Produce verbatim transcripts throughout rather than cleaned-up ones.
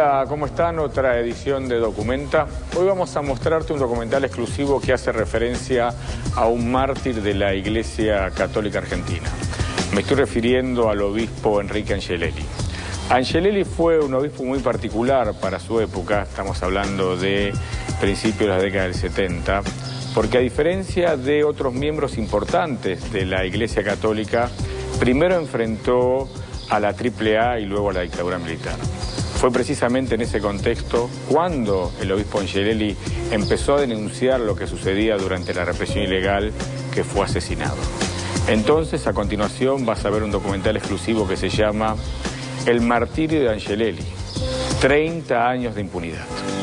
Hola, ¿cómo están? Otra edición de Documenta. Hoy vamos a mostrarte un documental exclusivo que hace referencia a un mártir de la Iglesia Católica Argentina. Me estoy refiriendo al obispo Enrique Angelelli. Angelelli fue un obispo muy particular para su época, estamos hablando de principios de la década del setenta, porque a diferencia de otros miembros importantes de la Iglesia Católica, primero enfrentó a la triple A y luego a la dictadura militar. Fue precisamente en ese contexto cuando el obispo Angelelli empezó a denunciar lo que sucedía durante la represión ilegal, que fue asesinado. Entonces, a continuación, vas a ver un documental exclusivo que se llama El martirio de Angelelli, treinta años de impunidad.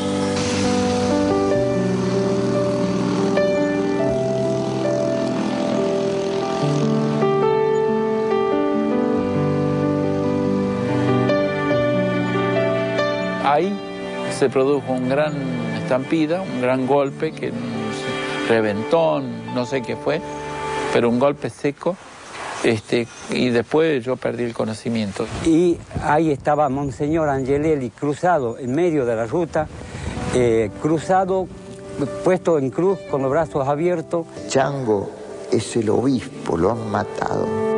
Ahí se produjo un gran estampida, un gran golpe que reventó, no sé qué fue, pero un golpe seco, este, y después yo perdí el conocimiento. Y ahí estaba Monseñor Angelelli cruzado en medio de la ruta, eh, cruzado, puesto en cruz con los brazos abiertos. Chango es el obispo, lo han matado.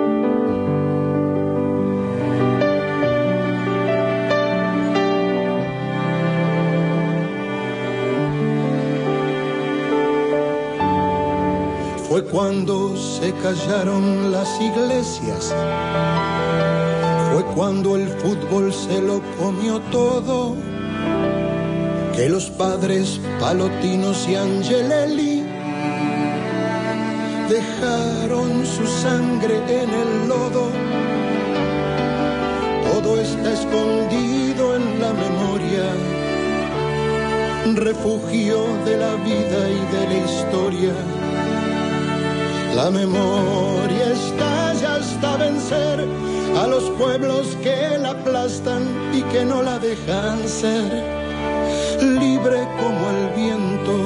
Fue cuando se callaron las iglesias, fue cuando el fútbol se lo comió todo, que los padres Palotinos y Angelelli dejaron su sangre en el lodo. Todo está escondido en la memoria, refugio de la vida y de la historia. La memoria estalla hasta vencer a los pueblos que la aplastan y que no la dejan ser libre como el viento.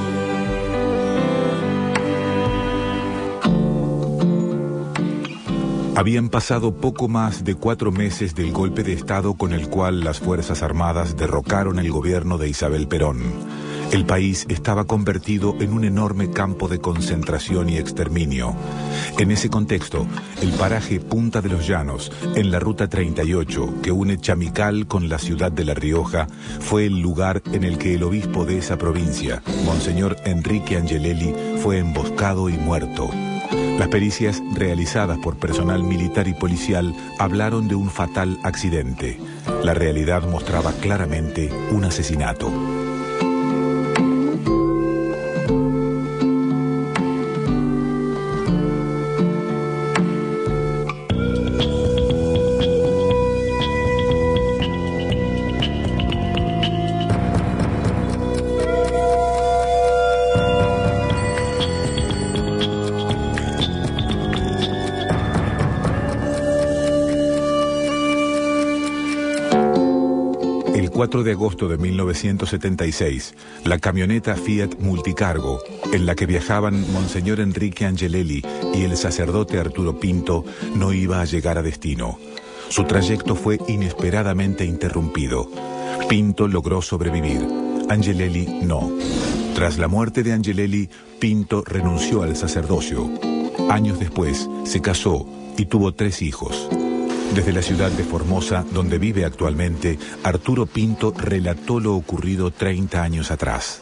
Habían pasado poco más de cuatro meses del golpe de Estado con el cual las Fuerzas Armadas derrocaron el gobierno de Isabel Perón. El país estaba convertido en un enorme campo de concentración y exterminio. En ese contexto, el paraje Punta de los Llanos, en la Ruta treinta y ocho, que une Chamical con la ciudad de La Rioja, fue el lugar en el que el obispo de esa provincia, Monseñor Enrique Angelelli, fue emboscado y muerto. Las pericias realizadas por personal militar y policial hablaron de un fatal accidente. La realidad mostraba claramente un asesinato. El cuatro de agosto de mil novecientos setenta y seis, la camioneta Fiat Multicargo, en la que viajaban Monseñor Enrique Angelelli y el sacerdote Arturo Pinto, no iba a llegar a destino. Su trayecto fue inesperadamente interrumpido. Pinto logró sobrevivir, Angelelli no. Tras la muerte de Angelelli, Pinto renunció al sacerdocio. Años después, se casó y tuvo tres hijos. Desde la ciudad de Formosa, donde vive actualmente, Arturo Pinto relató lo ocurrido treinta años atrás.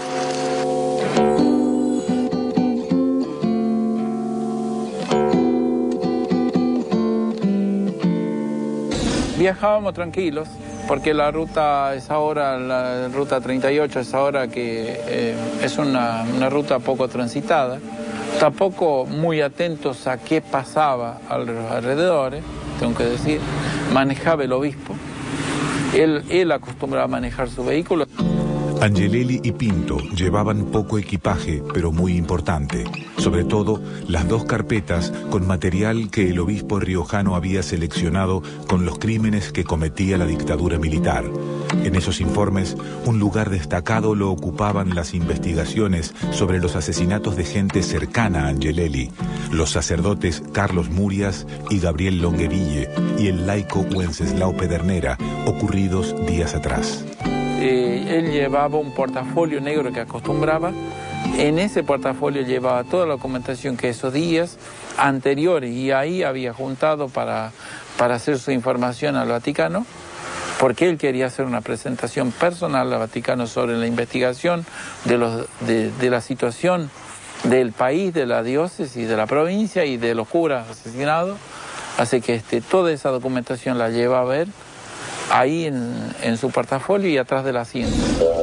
Viajábamos tranquilos, porque la ruta es ahora, la ruta treinta y ocho es ahora que eh, es una, una ruta poco transitada. Tampoco muy atentos a qué pasaba a los alrededores, tengo que decir. Manejaba el obispo, él, él acostumbraba a manejar su vehículo. Angelelli y Pinto llevaban poco equipaje, pero muy importante. Sobre todo, las dos carpetas con material que el obispo riojano había seleccionado con los crímenes que cometía la dictadura militar. En esos informes, un lugar destacado lo ocupaban las investigaciones sobre los asesinatos de gente cercana a Angelelli, los sacerdotes Carlos Murias y Gabriel Longueville y el laico Wenceslao Pedernera, ocurridos días atrás. Eh, él llevaba un portafolio negro que acostumbraba. En ese portafolio llevaba toda la documentación que esos días anteriores, y ahí había juntado para, para hacer su información al Vaticano, porque él quería hacer una presentación personal al Vaticano sobre la investigación de, los, de, de la situación del país, de la diócesis, de la provincia y de los curas asesinados. Así que este, toda esa documentación la lleva a ver ahí en, en su portafolio y atrás del asiento.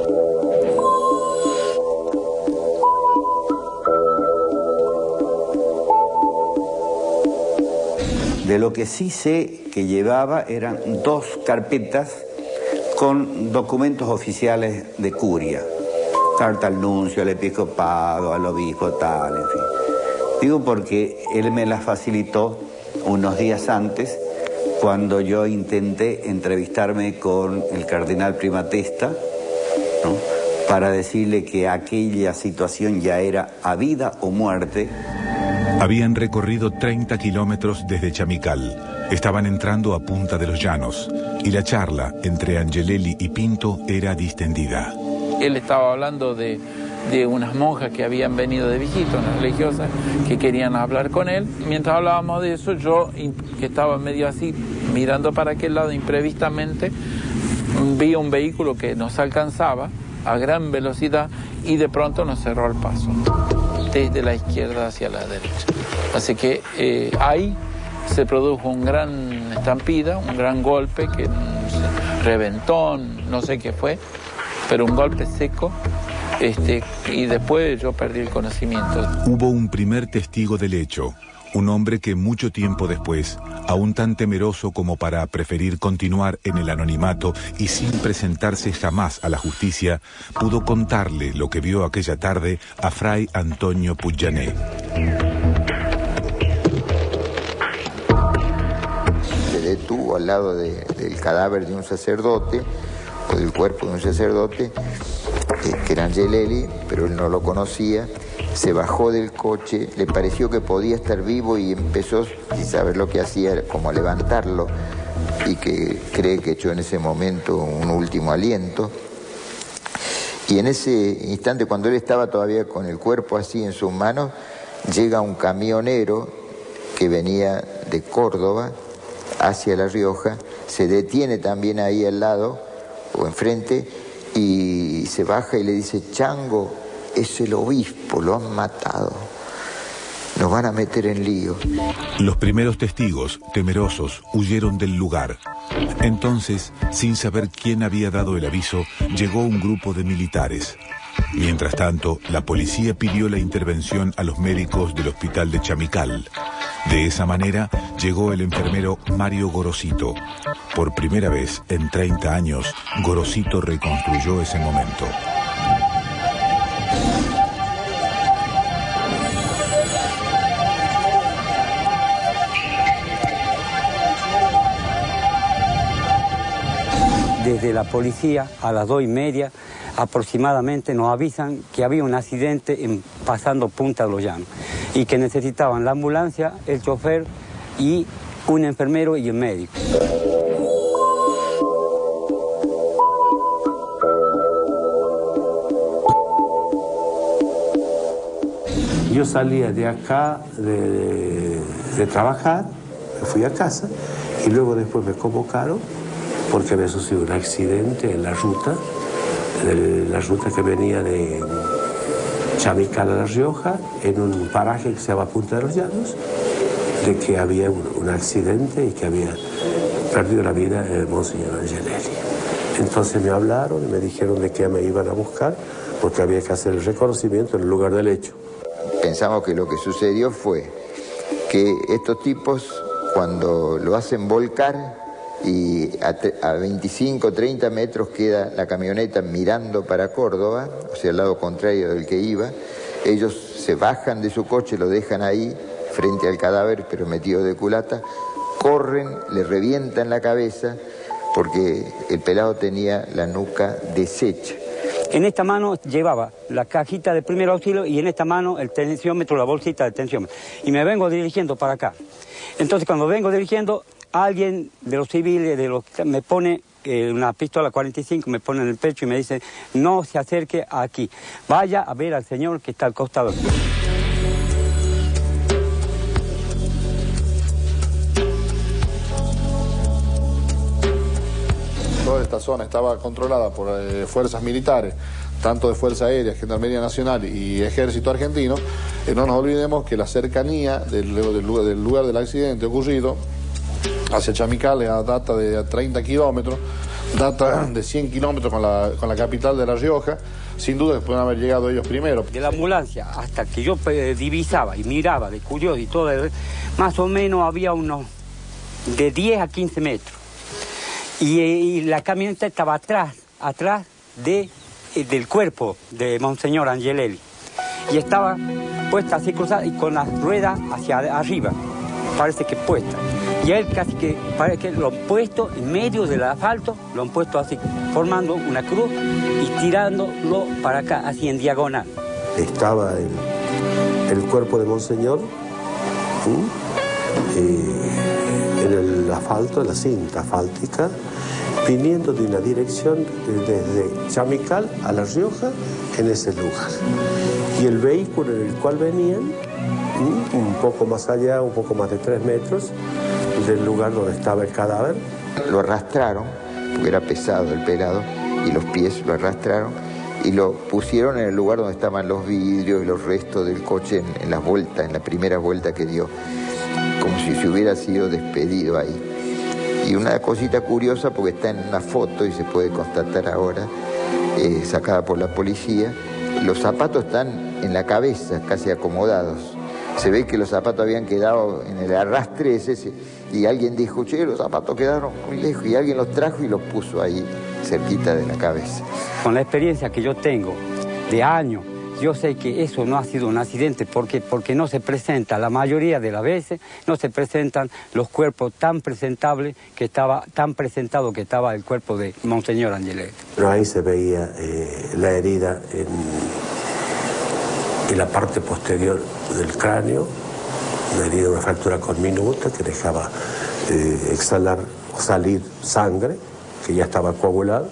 De lo que sí sé que llevaba eran dos carpetas con documentos oficiales de curia. Carta al nuncio, al episcopado, al obispo, tal, en fin. Digo porque él me las facilitó unos días antes, cuando yo intenté entrevistarme con el cardenal Primatesta, ¿no?, para decirle que aquella situación ya era a vida o muerte. Habían recorrido treinta kilómetros desde Chamical. Estaban entrando a Punta de los Llanos y la charla entre Angelelli y Pinto era distendida. Él estaba hablando de, de unas monjas que habían venido de visita, unas religiosas, que querían hablar con él. Mientras hablábamos de eso, yo, que estaba medio así, mirando para aquel lado imprevistamente, vi un vehículo que nos alcanzaba a gran velocidad y de pronto nos cerró el paso, desde la izquierda hacia la derecha. Así que eh, ahí se produjo un gran estampida, un gran golpe, que reventón, no sé qué fue, pero un golpe seco, este, y después yo perdí el conocimiento. Hubo un primer testigo del hecho, un hombre que mucho tiempo después, aún tan temeroso como para preferir continuar en el anonimato y sin presentarse jamás a la justicia, pudo contarle lo que vio aquella tarde a Fray Antonio Pujané. Se detuvo al lado de, del cadáver de un sacerdote, o del cuerpo de un sacerdote, eh, que era Angelelli, pero él no lo conocía. Se bajó del coche, le pareció que podía estar vivo y empezó, sin saber lo que hacía, como a levantarlo, y que cree que echó en ese momento un último aliento. Y en ese instante, cuando él estaba todavía con el cuerpo así en sus manos, llega un camionero que venía de Córdoba hacia La Rioja, se detiene también ahí al lado o enfrente y se baja y le dice: Chango, es el obispo, lo han matado, nos van a meter en lío. Los primeros testigos, temerosos, huyeron del lugar. Entonces, sin saber quién había dado el aviso, llegó un grupo de militares. Mientras tanto, la policía pidió la intervención a los médicos del hospital de Chamical. De esa manera, llegó el enfermero Mario Gorosito. Por primera vez en treinta años, Gorosito reconstruyó ese momento. Desde la policía, a las dos y media aproximadamente, nos avisan que había un accidente en, pasando Punta de los Llanos y que necesitaban la ambulancia, el chofer y un enfermero y el médico. Yo salía de acá de, de, de trabajar, me fui a casa y luego después me convocaron porque había sucedido un accidente en la ruta, en la ruta que venía de Chamical a La Rioja, en un paraje que se llama Punta de los Llanos, de que había un, un accidente y que había perdido la vida el monseñor Angelelli. Entonces me hablaron y me dijeron de que me iban a buscar porque había que hacer el reconocimiento en el lugar del hecho. Pensamos que lo que sucedió fue que estos tipos, cuando lo hacen volcar, y a, a veinticinco, treinta metros queda la camioneta mirando para Córdoba, o sea, al lado contrario del que iba. Ellos se bajan de su coche, lo dejan ahí, frente al cadáver, pero metido de culata, corren, le revientan la cabeza, porque el pelado tenía la nuca deshecha. En esta mano llevaba la cajita de primer auxilio y en esta mano el tensiómetro, la bolsita de tensiómetro. Y me vengo dirigiendo para acá. Entonces, cuando vengo dirigiendo, alguien de los civiles de los, me pone eh, una pistola cuarenta y cinco, me pone en el pecho y me dice, no se acerque aquí, vaya a ver al señor que está al costado. Toda esta zona estaba controlada por eh, fuerzas militares, tanto de Fuerza Aérea, Gendarmería Nacional y Ejército Argentino. Eh, no nos olvidemos que la cercanía del, del, lugar, del lugar del accidente ocurrido hacia Chamical data de treinta kilómetros, data de cien kilómetros con la, con la capital de La Rioja. Sin duda que pueden haber llegado ellos primero. De la ambulancia hasta que yo eh, divisaba y miraba de curioso y todo, más o menos había unos de diez a quince metros. Y, y la camioneta estaba atrás, atrás de, del cuerpo de Monseñor Angelelli. Y estaba puesta así cruzada y con las ruedas hacia arriba, parece que puesta. Y él casi que, parece que lo han puesto en medio del asfalto, lo han puesto así, formando una cruz y tirándolo para acá, así en diagonal. Estaba el, el cuerpo de Monseñor, ¿sí? eh, en el asfalto, en la cinta asfáltica, viniendo de una dirección desde Chamical a La Rioja, en ese lugar. Y el vehículo en el cual venían, un poco más allá, un poco más de tres metros, del lugar donde estaba el cadáver. Lo arrastraron, porque era pesado el pelado, y los pies lo arrastraron, y lo pusieron en el lugar donde estaban los vidrios y los restos del coche en, en las vueltas, en la primera vuelta que dio, como si se hubiera sido despedido ahí. Y una cosita curiosa, porque está en una foto y se puede constatar ahora, eh, sacada por la policía, los zapatos están en la cabeza, casi acomodados. Se ve que los zapatos habían quedado en el arrastre ese, y alguien dijo, che, los zapatos quedaron muy lejos, y alguien los trajo y los puso ahí, cerquita de la cabeza. Con la experiencia que yo tengo de años, yo sé que eso no ha sido un accidente porque, porque no se presenta, la mayoría de las veces, no se presentan los cuerpos tan presentables que estaba, tan presentado que estaba el cuerpo de Monseñor Angelelli. Pero ahí se veía eh, la herida en, en la parte posterior del cráneo, una herida, una fractura conminuta que dejaba eh, exhalar o salir sangre, que ya estaba coagulada,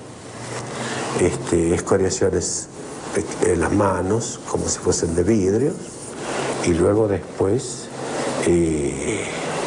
este, escoriaciones en las manos, como si fuesen de vidrio, y luego después eh,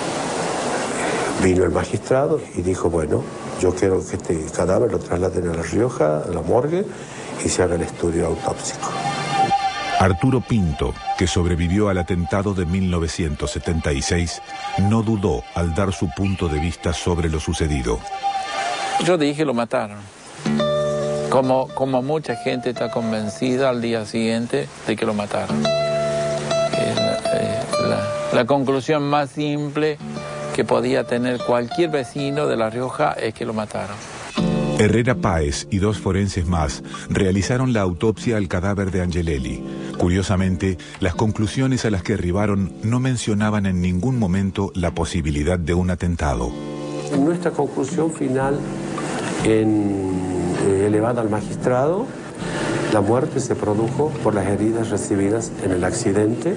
vino el magistrado y dijo, bueno, yo quiero que este cadáver lo trasladen a La Rioja, a la morgue, y se haga el estudio autópsico. Arturo Pinto, que sobrevivió al atentado de mil novecientos setenta y seis, no dudó al dar su punto de vista sobre lo sucedido. Yo dije lo mataron. Como, como mucha gente está convencida al día siguiente de que lo mataron. Eh, la, eh, la, la conclusión más simple que podía tener cualquier vecino de La Rioja es que lo mataron. Herrera Páez y dos forenses más realizaron la autopsia al cadáver de Angelelli. Curiosamente, las conclusiones a las que arribaron no mencionaban en ningún momento la posibilidad de un atentado. Nuestra conclusión final en... elevada al magistrado, la muerte se produjo por las heridas recibidas en el accidente,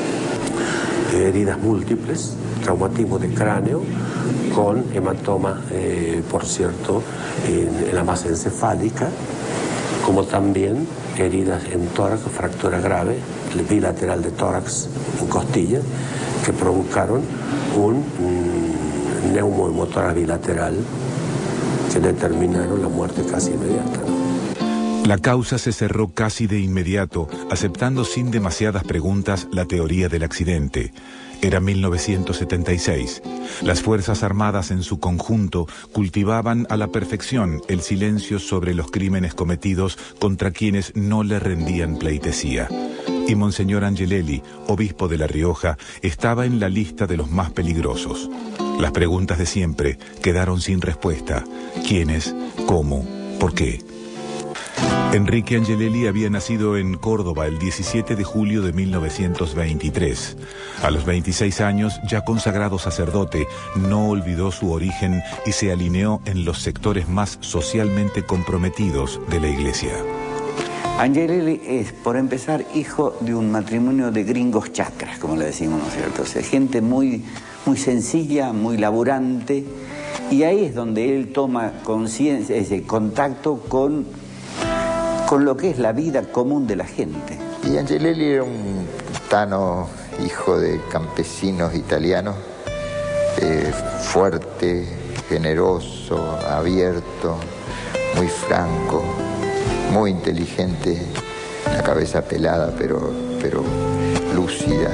heridas múltiples, traumatismo de cráneo, con hematoma, eh, por cierto, en, en la masa encefálica, como también heridas en tórax, fractura grave, bilateral de tórax en costillas, que provocaron un, un neumohemotórax bilateral, que determinaron la muerte casi inmediata. La causa se cerró casi de inmediato, aceptando sin demasiadas preguntas la teoría del accidente. Era mil novecientos setenta y seis. Las Fuerzas Armadas en su conjunto cultivaban a la perfección el silencio sobre los crímenes cometidos contra quienes no le rendían pleitesía. Y Monseñor Angelelli, obispo de La Rioja, estaba en la lista de los más peligrosos. Las preguntas de siempre quedaron sin respuesta. ¿Quiénes? ¿Cómo? ¿Por qué? Enrique Angelelli había nacido en Córdoba el diecisiete de julio de mil novecientos veintitrés. A los veintiséis años, ya consagrado sacerdote, no olvidó su origen y se alineó en los sectores más socialmente comprometidos de la Iglesia. Angelelli es, por empezar, hijo de un matrimonio de gringos chacras, como le decimos, ¿no es cierto? O sea, gente muy, muy sencilla, muy laburante, y ahí es donde él toma conciencia, ese contacto con, con lo que es la vida común de la gente. Y Angelelli era un tano, hijo de campesinos italianos, eh, fuerte, generoso, abierto, muy franco, muy inteligente, la cabeza pelada pero, pero lúcida.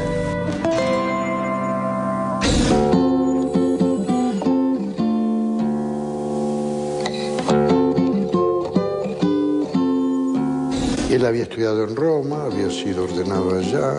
Él había estudiado en Roma, había sido ordenado allá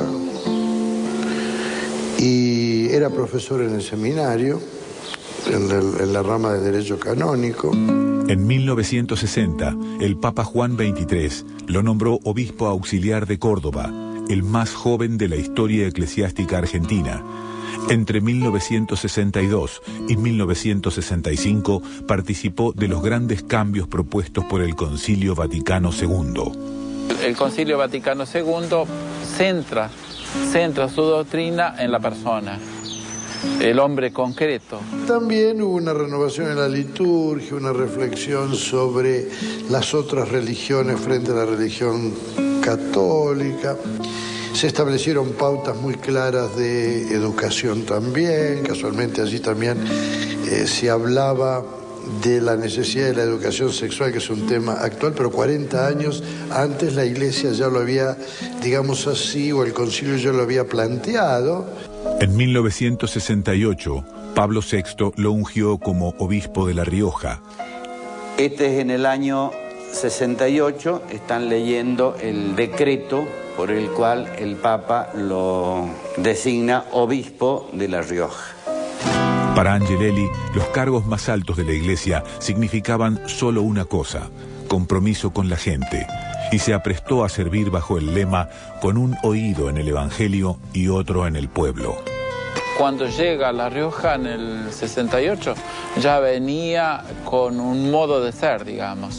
y era profesor en el seminario, en, el, en la rama de Derecho Canónico. En mil novecientos sesenta, el Papa Juan veintitrés lo nombró obispo auxiliar de Córdoba, el más joven de la historia eclesiástica argentina. Entre mil novecientos sesenta y dos y mil novecientos sesenta y cinco participó de los grandes cambios propuestos por el Concilio Vaticano segundo. El Concilio Vaticano segundo centra, centra su doctrina en la persona, el hombre concreto. También hubo una renovación en la liturgia, una reflexión sobre las otras religiones frente a la religión católica. Se establecieron pautas muy claras de educación también. Casualmente allí también eh, se hablaba de la necesidad de la educación sexual, que es un tema actual, pero cuarenta años antes la Iglesia ya lo había, digamos así, o el Concilio ya lo había planteado. En mil novecientos sesenta y ocho, Pablo sexto lo ungió como obispo de La Rioja. Este es en el año sesenta y ocho, están leyendo el decreto por el cual el Papa lo designa obispo de La Rioja. Para Angelelli, los cargos más altos de la Iglesia significaban solo una cosa: compromiso con la gente, y se aprestó a servir bajo el lema con un oído en el Evangelio y otro en el pueblo. Cuando llega a La Rioja en el sesenta y ocho, ya venía con un modo de ser, digamos.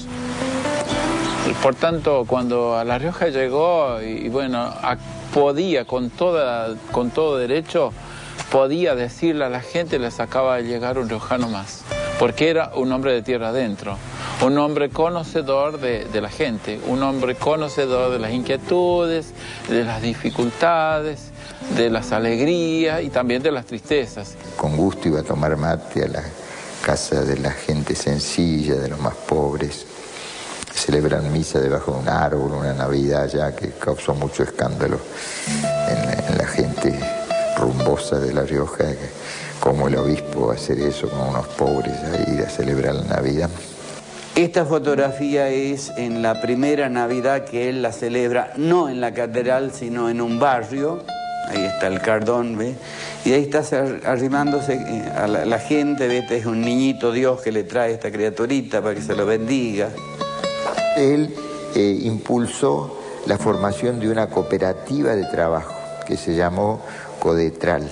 Por tanto, cuando a La Rioja llegó, y, y bueno, a, podía con, toda, con todo derecho, podía decirle a la gente, les acaba de llegar un riojano más, porque era un hombre de tierra adentro, un hombre conocedor de, de la gente, un hombre conocedor de las inquietudes, de las dificultades, de las alegrías y también de las tristezas. Con gusto iba a tomar mate a la casa de la gente sencilla, de los más pobres. Celebran misa debajo de un árbol, una Navidad ya que causó mucho escándalo en, en la gente rumbosa de La Rioja, como el obispo hacer eso con unos pobres, a ir a celebrar la Navidad. Esta fotografía es en la primera Navidad que él la celebra, no en la catedral, sino en un barrio. Ahí está el Cardón, ¿ve? Y ahí está arrimándose a la, la gente, ¿ve? Este es un niñito Dios que le trae esta criaturita para que se lo bendiga. Él eh, impulsó la formación de una cooperativa de trabajo que se llamó Codetral,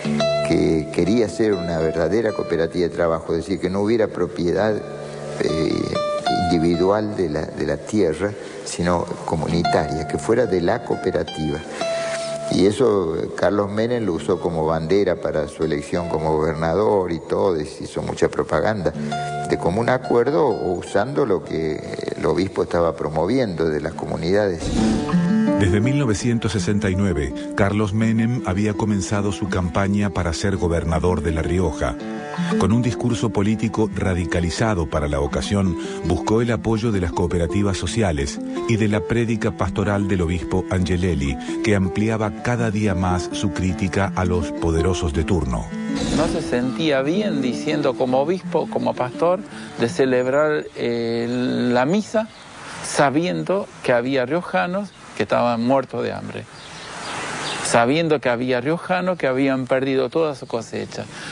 que quería ser una verdadera cooperativa de trabajo, es decir, que no hubiera propiedad eh, individual de la, de la tierra, sino comunitaria, que fuera de la cooperativa. Y eso Carlos Menem lo usó como bandera para su elección como gobernador y todo, hizo mucha propaganda de común acuerdo o usando lo que el obispo estaba promoviendo de las comunidades. Desde mil novecientos sesenta y nueve, Carlos Menem había comenzado su campaña para ser gobernador de La Rioja. Con un discurso político radicalizado para la ocasión, buscó el apoyo de las cooperativas sociales y de la prédica pastoral del obispo Angelelli, que ampliaba cada día más su crítica a los poderosos de turno. No se sentía bien diciendo como obispo, como pastor, de celebrar eh, la misa sabiendo que había riojanos que estaban muertos de hambre, sabiendo que había riojanos que habían perdido toda su cosecha,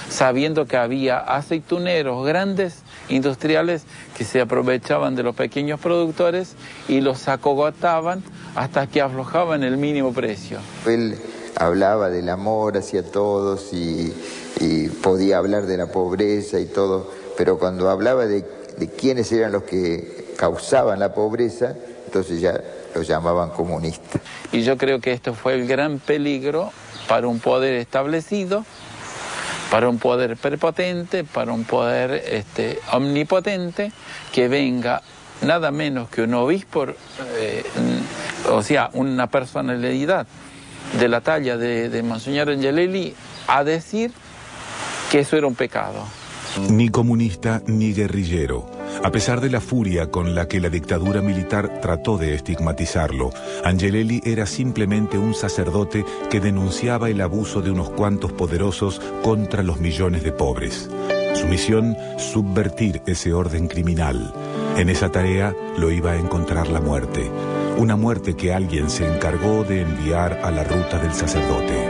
sabiendo que había aceituneros grandes, industriales, que se aprovechaban de los pequeños productores y los acogotaban hasta que aflojaban el mínimo precio. Él hablaba del amor hacia todos y, y podía hablar de la pobreza y todo, pero cuando hablaba de, de quiénes eran los que causaban la pobreza, entonces ya los llamaban comunistas. Y yo creo que esto fue el gran peligro para un poder establecido, para un poder prepotente, para un poder este, omnipotente, que venga nada menos que un obispo, eh, o sea, una personalidad de la talla de, de Monseñor Angelelli, a decir que eso era un pecado. Ni comunista ni guerrillero. A pesar de la furia con la que la dictadura militar trató de estigmatizarlo, Angelelli era simplemente un sacerdote que denunciaba el abuso de unos cuantos poderosos contra los millones de pobres. Su misión, subvertir ese orden criminal. En esa tarea lo iba a encontrar la muerte. Una muerte que alguien se encargó de enviar a la ruta del sacerdote.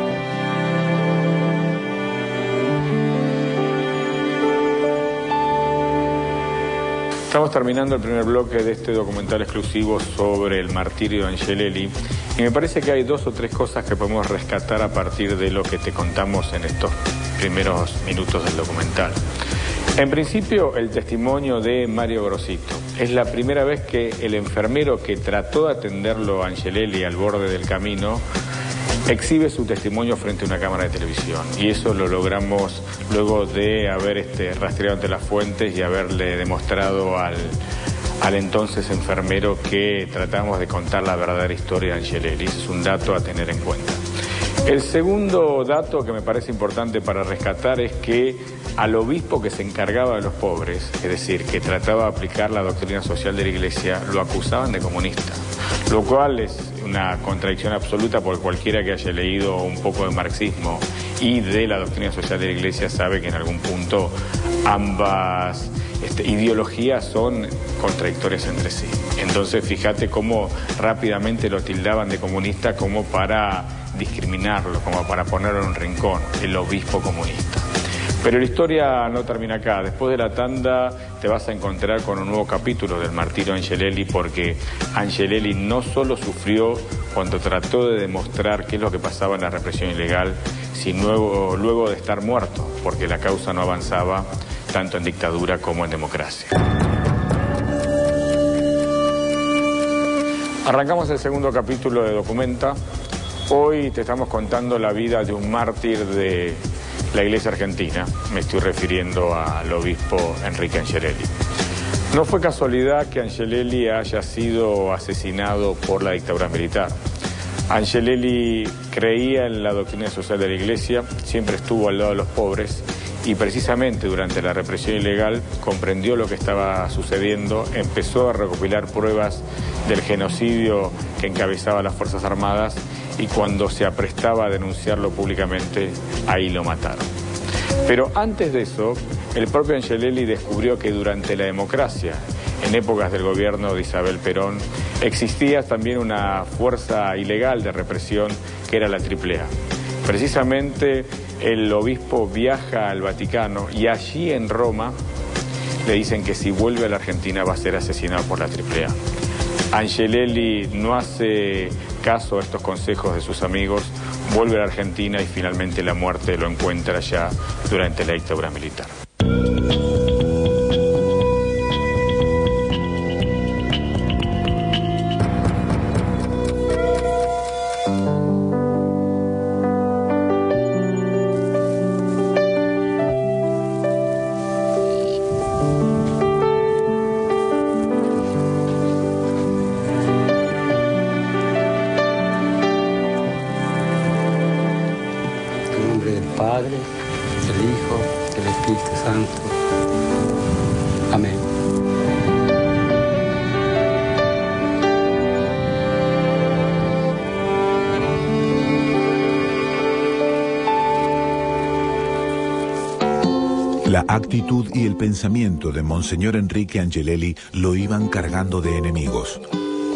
Estamos terminando el primer bloque de este documental exclusivo sobre el martirio de Angelelli y me parece que hay dos o tres cosas que podemos rescatar a partir de lo que te contamos en estos primeros minutos del documental. En principio, el testimonio de Mario Grosito. Es la primera vez que el enfermero que trató de atenderlo a Angelelli al borde del camino exhibe su testimonio frente a una cámara de televisión, y eso lo logramos luego de haber este, rastreado ante las fuentes y haberle demostrado al, al entonces enfermero que tratamos de contar la verdadera historia de Angelelli. Ese es un dato a tener en cuenta. El segundo dato que me parece importante para rescatar es que al obispo que se encargaba de los pobres, es decir, que trataba de aplicar la doctrina social de la Iglesia, lo acusaban de comunista, lo cual es una contradicción absoluta porque cualquiera que haya leído un poco de marxismo y de la doctrina social de la Iglesia sabe que en algún punto ambas este, ideologías son contradictorias entre sí. Entonces fíjate cómo rápidamente lo tildaban de comunista como para discriminarlo, como para ponerlo en un rincón, el obispo comunista. Pero la historia no termina acá. Después de la tanda te vas a encontrar con un nuevo capítulo del martirio de Angelelli, porque Angelelli no solo sufrió cuando trató de demostrar qué es lo que pasaba en la represión ilegal, sino luego, luego de estar muerto, porque la causa no avanzaba tanto en dictadura como en democracia. Arrancamos el segundo capítulo de Documenta. Hoy te estamos contando la vida de un mártir de la Iglesia argentina. Me estoy refiriendo al obispo Enrique Angelelli. No fue casualidad que Angelelli haya sido asesinado por la dictadura militar. Angelelli creía en la doctrina social de la Iglesia, siempre estuvo al lado de los pobres y precisamente durante la represión ilegal comprendió lo que estaba sucediendo, empezó a recopilar pruebas del genocidio que encabezaba las Fuerzas Armadas y cuando se aprestaba a denunciarlo públicamente, ahí lo mataron. Pero antes de eso, el propio Angelelli descubrió que durante la democracia, en épocas del gobierno de Isabel Perón, existía también una fuerza ilegal de represión que era la triple A. Precisamente el obispo viaja al Vaticano y allí en Roma le dicen que si vuelve a la Argentina va a ser asesinado por la triple A. Angelelli no hace caso a estos consejos de sus amigos, vuelve a la Argentina y finalmente la muerte lo encuentra allá durante la dictadura militar. Padre, del Hijo, del Espíritu Santo. Amén. La actitud y el pensamiento de Monseñor Enrique Angelelli lo iban cargando de enemigos.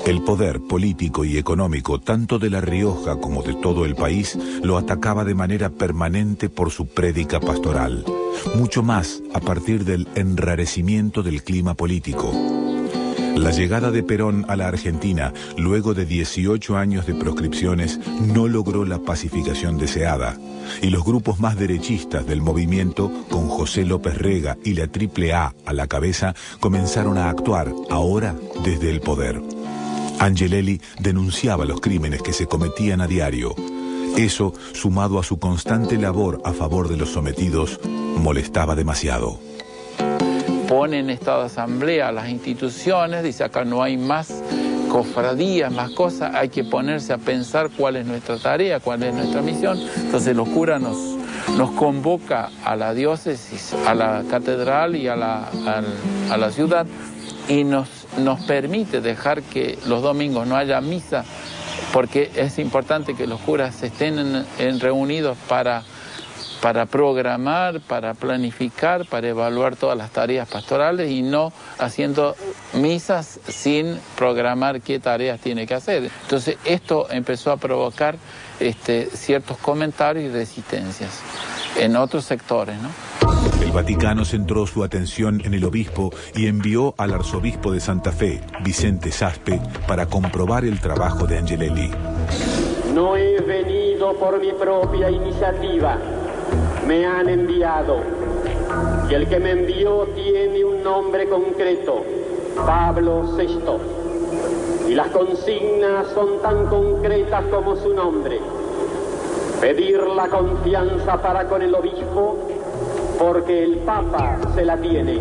El poder político y económico, tanto de La Rioja como de todo el país, lo atacaba de manera permanente por su prédica pastoral. Mucho más a partir del enrarecimiento del clima político. La llegada de Perón a la Argentina, luego de dieciocho años de proscripciones, no logró la pacificación deseada. Y los grupos más derechistas del movimiento, con José López Rega y la Triple A a la cabeza, comenzaron a actuar, ahora desde el poder. Angelelli denunciaba los crímenes que se cometían a diario. Eso, sumado a su constante labor a favor de los sometidos, molestaba demasiado. Pone en estado de asamblea a las instituciones, dice acá no hay más cofradías, más cosas, hay que ponerse a pensar cuál es nuestra tarea, cuál es nuestra misión. Entonces los curas nos, nos convoca a la diócesis, a la catedral y a la, a, a la ciudad y nos, nos permite dejar que los domingos no haya misa, porque es importante que los curas estén en, en reunidos para, para programar, para planificar, para evaluar todas las tareas pastorales y no haciendo misas sin programar qué tareas tiene que hacer. Entonces esto empezó a provocar este, ciertos comentarios y resistencias en otros sectores, ¿no? El Vaticano centró su atención en el obispo y envió al arzobispo de Santa Fe, Vicente Saspe, para comprobar el trabajo de Angelelli. No he venido por mi propia iniciativa, me han enviado. Y el que me envió tiene un nombre concreto, Pablo sexto. Y las consignas son tan concretas como su nombre. Pedir la confianza para con el obispo, porque el Papa se la tiene.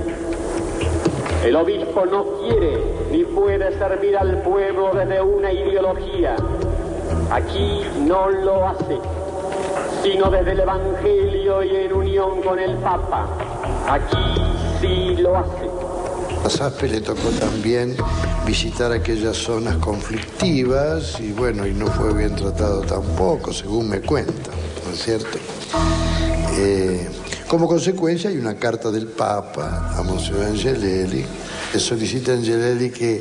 El obispo no quiere ni puede servir al pueblo desde una ideología. Aquí no lo hace, sino desde el Evangelio y en unión con el Papa. Aquí sí lo hace. A Saspe le tocó también visitar aquellas zonas conflictivas y bueno, y no fue bien tratado tampoco, según me cuentan, ¿no es cierto? Eh, como consecuencia hay una carta del Papa a Monseñor Angelelli, que solicita a Angelelli que,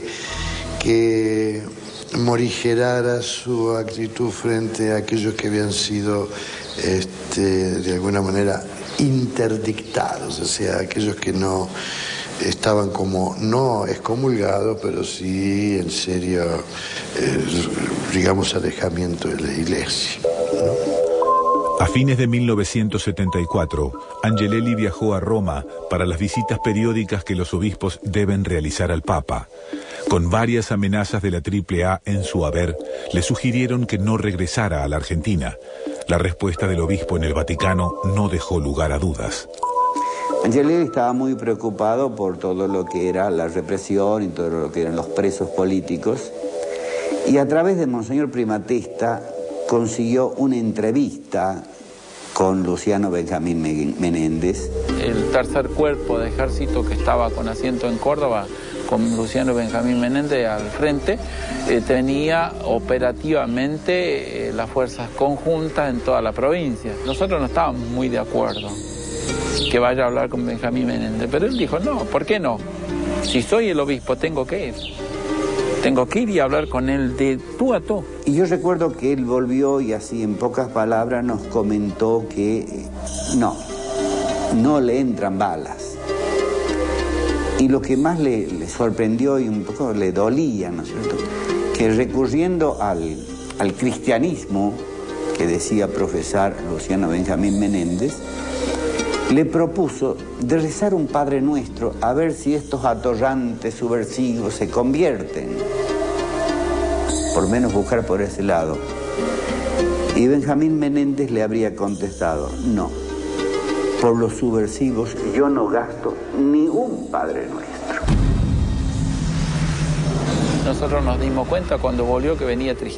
que morigerara su actitud frente a aquellos que habían sido este, de alguna manera interdictados, o sea, aquellos que no estaban como no excomulgados, pero sí en serio, eh, digamos, alejamiento de la iglesia, ¿no? A fines de mil novecientos setenta y cuatro, Angelelli viajó a Roma para las visitas periódicas que los obispos deben realizar al Papa. Con varias amenazas de la Triple A en su haber, le sugirieron que no regresara a la Argentina. La respuesta del obispo en el Vaticano no dejó lugar a dudas. Angelelli estaba muy preocupado por todo lo que era la represión y todo lo que eran los presos políticos, y a través de Monseñor Primatesta consiguió una entrevista con Luciano Benjamín Menéndez. El tercer cuerpo de ejército que estaba con asiento en Córdoba, con Luciano Benjamín Menéndez al frente, eh, tenía operativamente eh, las fuerzas conjuntas en toda la provincia. Nosotros no estábamos muy de acuerdo que vaya a hablar con Benjamín Menéndez, pero él dijo, no, ¿por qué no? Si soy el obispo, tengo que ir. Tengo que ir y hablar con él de tú a tú. Y yo recuerdo que él volvió y así en pocas palabras nos comentó que no, no le entran balas. Y lo que más le, le sorprendió y un poco le dolía, ¿no es cierto?, que recurriendo al, al cristianismo que decía profesar Luciano Benjamín Menéndez, le propuso de rezar un Padre Nuestro a ver si estos atorrantes subversivos se convierten. Por menos buscar por ese lado. Y Benjamín Menéndez le habría contestado, no, por los subversivos yo no gasto ni un Padre Nuestro. Nosotros nos dimos cuenta cuando volvió que venía triste.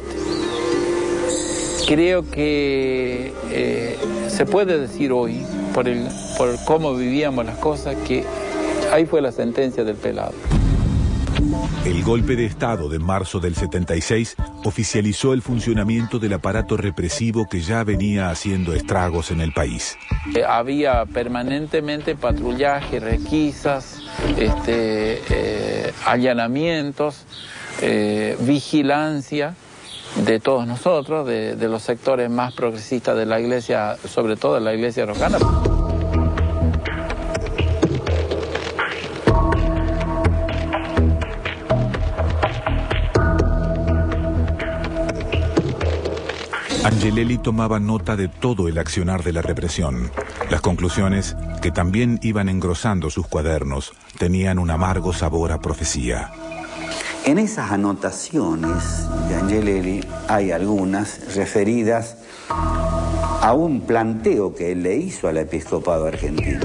Creo que eh, se puede decir hoy, por, el, por cómo vivíamos las cosas, que ahí fue la sentencia del pelado. El golpe de Estado de marzo del setenta y seis oficializó el funcionamiento del aparato represivo que ya venía haciendo estragos en el país. Eh, había permanentemente patrullaje, requisas, este, eh, allanamientos. eh, vigilancia de todos nosotros, de, de los sectores más progresistas de la iglesia, sobre todo de la iglesia rojana. Angelelli tomaba nota de todo el accionar de la represión. Las conclusiones, que también iban engrosando sus cuadernos, tenían un amargo sabor a profecía. En esas anotaciones de Angelelli hay algunas referidas a un planteo que él le hizo al episcopado argentino.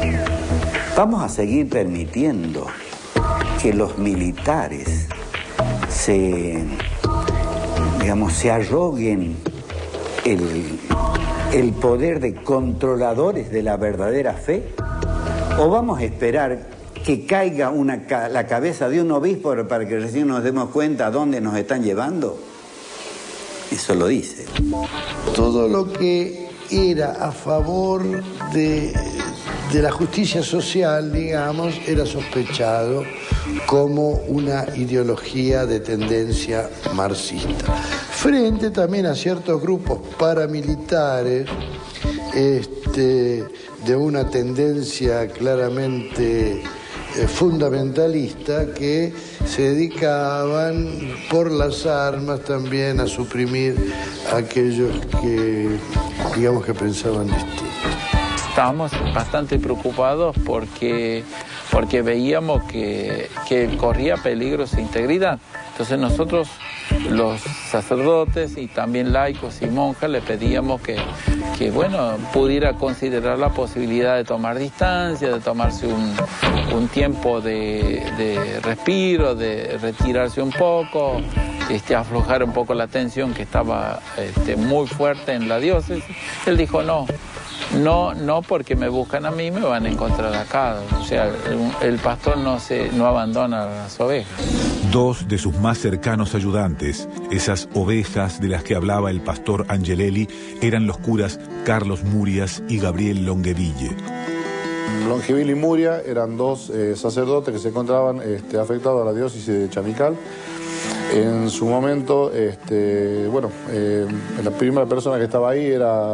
Vamos a seguir permitiendo que los militares se, digamos, se arroguen el, el poder de controladores de la verdadera fe, o vamos a esperar que caiga una, la cabeza de un obispo para que recién nos demos cuenta a dónde nos están llevando. Eso lo dice. Todo lo que era a favor de, de la justicia social, digamos, era sospechado como una ideología de tendencia marxista. Frente también a ciertos grupos paramilitares, este, de una tendencia claramente eh, fundamentalista, que se dedicaban por las armas también a suprimir a aquellos que, digamos, que pensaban distinto. Estábamos bastante preocupados porque, porque veíamos que, que corría peligro su integridad. Entonces nosotros, los sacerdotes y también laicos y monjas, le pedíamos que, que bueno, pudiera considerar la posibilidad de tomar distancia, de tomarse un, un tiempo de, de respiro, de retirarse un poco, este, aflojar un poco la tensión que estaba este, muy fuerte en la diócesis. Él dijo no. No, no porque me buscan a mí, me van a encontrar acá. O sea, el, el pastor no, se, no abandona a las ovejas. Dos de sus más cercanos ayudantes, esas ovejas de las que hablaba el pastor Angelelli, eran los curas Carlos Murias y Gabriel Longueville. Longueville y Muria eran dos eh, sacerdotes que se encontraban este, afectados a la diócesis de Chamical. En su momento, este, bueno, eh, la primera persona que estaba ahí era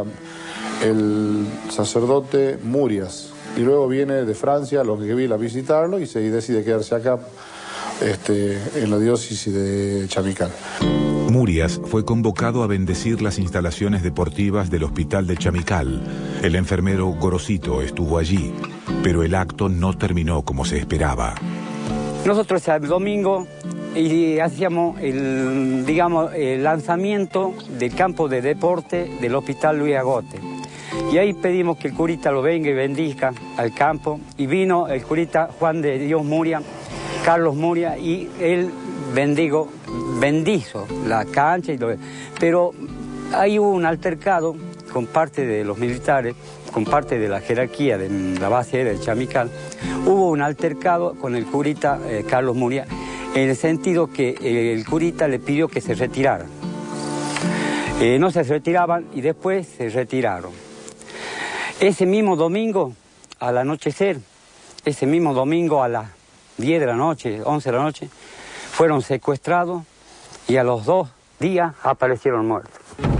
el sacerdote Murias, y luego viene de Francia Longueville a visitarlo y se decide quedarse acá este, en la diócesis de Chamical. Murias fue convocado a bendecir las instalaciones deportivas del hospital de Chamical. El enfermero Gorosito estuvo allí, pero el acto no terminó como se esperaba. Nosotros el domingo y hacíamos el, digamos, el lanzamiento del campo de deporte del hospital Luis Agote. Y ahí pedimos que el curita lo venga y bendiga al campo. Y vino el curita Juan de Dios Muria, Carlos Muria, y él bendigo, bendizo la cancha y todo. Pero ahí hubo un altercado con parte de los militares, con parte de la jerarquía de la base del Chamical. Hubo un altercado con el curita eh, Carlos Muria, en el sentido que eh, el curita le pidió que se retirara. Eh, no se retiraban y después se retiraron. Ese mismo domingo, al anochecer, ese mismo domingo a las diez de la noche, once de la noche, fueron secuestrados y a los dos días aparecieron muertos.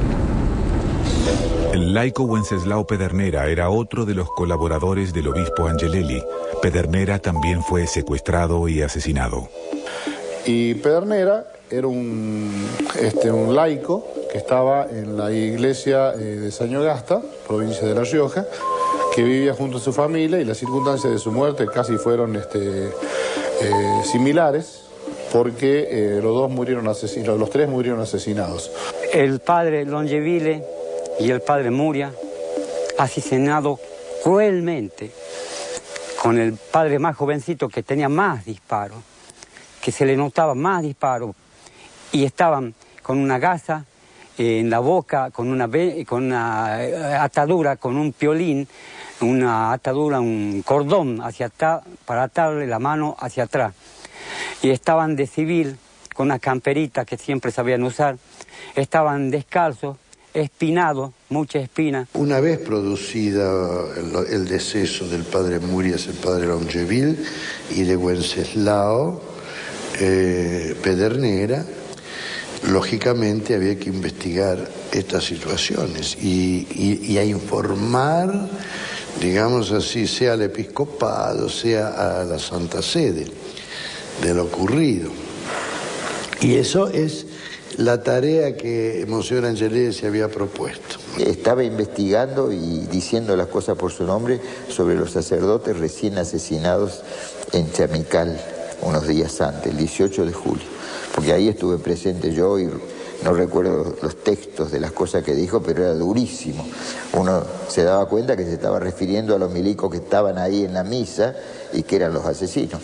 El laico Wenceslao Pedernera era otro de los colaboradores del obispo Angelelli. Pedernera también fue secuestrado y asesinado. Y Pedernera era un, este, un laico que estaba en la iglesia eh, de Sañogasta, provincia de La Rioja, que vivía junto a su familia, y las circunstancias de su muerte casi fueron este, eh, similares, porque eh, los dos murieron asesinados, los tres murieron asesinados. El padre Longueville y el padre Muria, asesinados cruelmente, con el padre más jovencito que tenía más disparos, que se le notaba más disparos, y estaban con una gasa eh, en la boca, con una, con una atadura, con un piolín, una atadura, un cordón hacia atrás, para atarle la mano hacia atrás. Y estaban de civil, con una camperita que siempre sabían usar, estaban descalzos, espinados, mucha espina. Una vez producida el, el deceso del padre Murias, el padre Longueville, y de Wenceslao, eh, Pedernera, lógicamente había que investigar estas situaciones y, y, y a informar, digamos así, sea al episcopado, sea a la Santa Sede, de lo ocurrido. Y eso es la tarea que Monseñor Angelelli se había propuesto. Estaba investigando y diciendo las cosas por su nombre sobre los sacerdotes recién asesinados en Chamical unos días antes, el dieciocho de julio, porque ahí estuve presente yo y no recuerdo los textos de las cosas que dijo, pero era durísimo. Uno se daba cuenta que se estaba refiriendo a los milicos que estaban ahí en la misa y que eran los asesinos.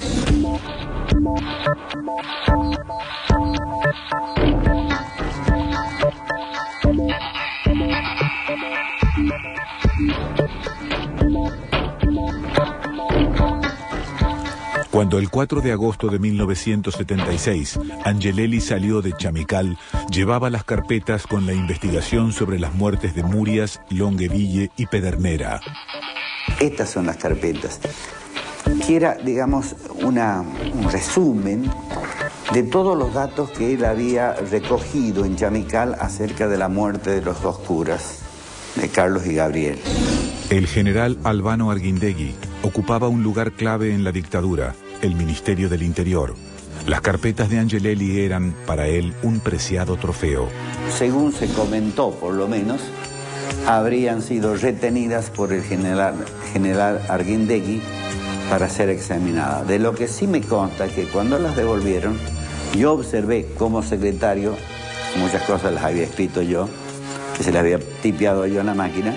Cuando el cuatro de agosto de mil novecientos setenta y seis Angelelli salió de Chamical, llevaba las carpetas con la investigación sobre las muertes de Murias, Longueville y Pedernera. Estas son las carpetas, que era, digamos, una, un resumen de todos los datos que él había recogido en Chamical acerca de la muerte de los dos curas, de Carlos y Gabriel. El general Albano Arguindegui ocupaba un lugar clave en la dictadura, el Ministerio del Interior. Las carpetas de Angelelli eran, para él, un preciado trofeo. Según se comentó, por lo menos, habrían sido retenidas por el general, general Arguindegui para ser examinadas. De lo que sí me consta que cuando las devolvieron, yo observé como secretario, muchas cosas las había escrito yo, que se las había tipeado yo en la máquina,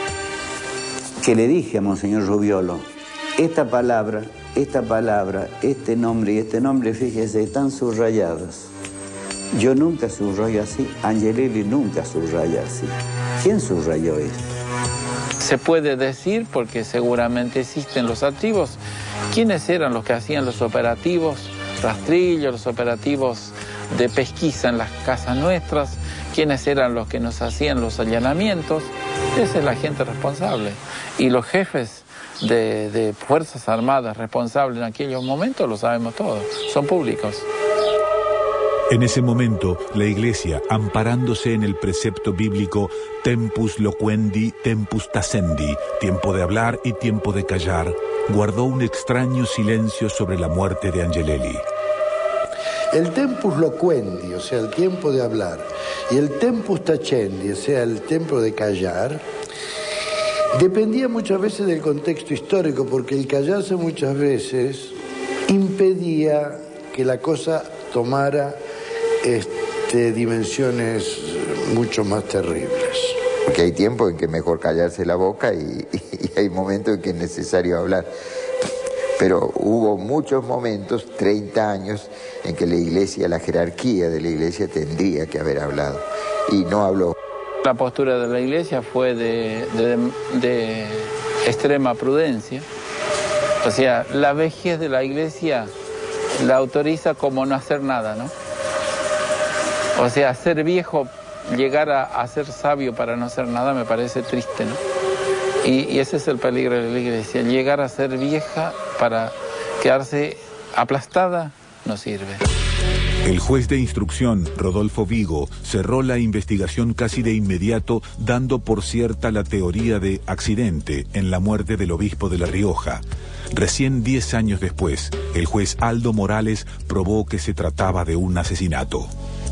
que le dije a Monseñor Rubiolo, esta palabra, esta palabra, este nombre y este nombre, fíjese, están subrayados. Yo nunca subrayo así, Angelelli nunca subraya así. ¿Quién subrayó esto? Se puede decir, porque seguramente existen los archivos, quiénes eran los que hacían los operativos rastrillos, los operativos de pesquisa en las casas nuestras, quiénes eran los que nos hacían los allanamientos. Esa es la gente responsable. Y los jefes de, de Fuerzas Armadas responsables en aquellos momentos, lo sabemos todos, son públicos. En ese momento, la Iglesia, amparándose en el precepto bíblico tempus loquendi, tempus tacendi, tiempo de hablar y tiempo de callar, guardó un extraño silencio sobre la muerte de Angelelli. El tempus loquendi, o sea, el tiempo de hablar, y el tempus tacendi, o sea, el tiempo de callar, dependía muchas veces del contexto histórico, porque el callarse muchas veces impedía que la cosa tomara este, dimensiones mucho más terribles. Porque hay tiempo en que es mejor callarse la boca y, y hay momentos en que es necesario hablar. Pero hubo muchos momentos, treinta años, en que la Iglesia, la jerarquía de la Iglesia tendría que haber hablado. Y no habló. La postura de la Iglesia fue de, de, de extrema prudencia. O sea, la vejez de la Iglesia la autoriza como no hacer nada, ¿no? O sea, ser viejo, llegar a, a ser sabio para no hacer nada me parece triste, ¿no? Y, y ese es el peligro de la Iglesia, llegar a ser vieja para quedarse aplastada no sirve. El juez de instrucción, Rodolfo Vigo, cerró la investigación casi de inmediato, dando por cierta la teoría de accidente en la muerte del obispo de La Rioja. Recién diez años después, el juez Aldo Morales probó que se trataba de un asesinato.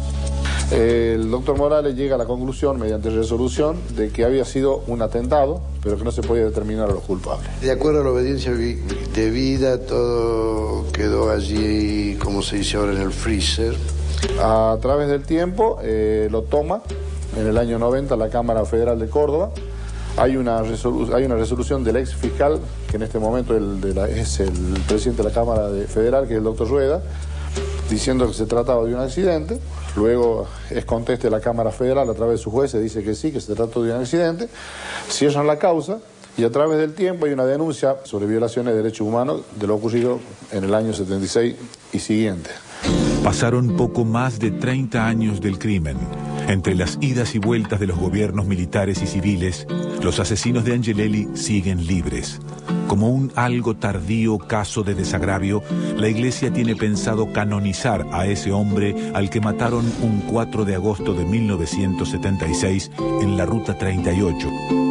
El doctor Morales llega a la conclusión, mediante resolución, de que había sido un atentado, pero que no se podía determinar a los culpables. De acuerdo a la obediencia debida, todo quedó allí, como se dice ahora, en el freezer. A través del tiempo, eh, lo toma, en el año noventa, la Cámara Federal de Córdoba. Hay una, resolu hay una resolución del ex fiscal, que en este momento el de la, es el presidente de la Cámara de Federal, que es el doctor Rueda, diciendo que se trataba de un accidente. Luego es conteste la Cámara Federal a través de su juez, dice que sí, que se trató de un accidente, cierran la causa y a través del tiempo hay una denuncia sobre violaciones de derechos humanos de lo ocurrido en el año setenta y seis y siguiente. Pasaron poco más de treinta años del crimen. Entre las idas y vueltas de los gobiernos militares y civiles, los asesinos de Angelelli siguen libres. Como un algo tardío caso de desagravio, la Iglesia tiene pensado canonizar a ese hombre al que mataron un cuatro de agosto de mil novecientos setenta y seis en la Ruta treinta y ocho.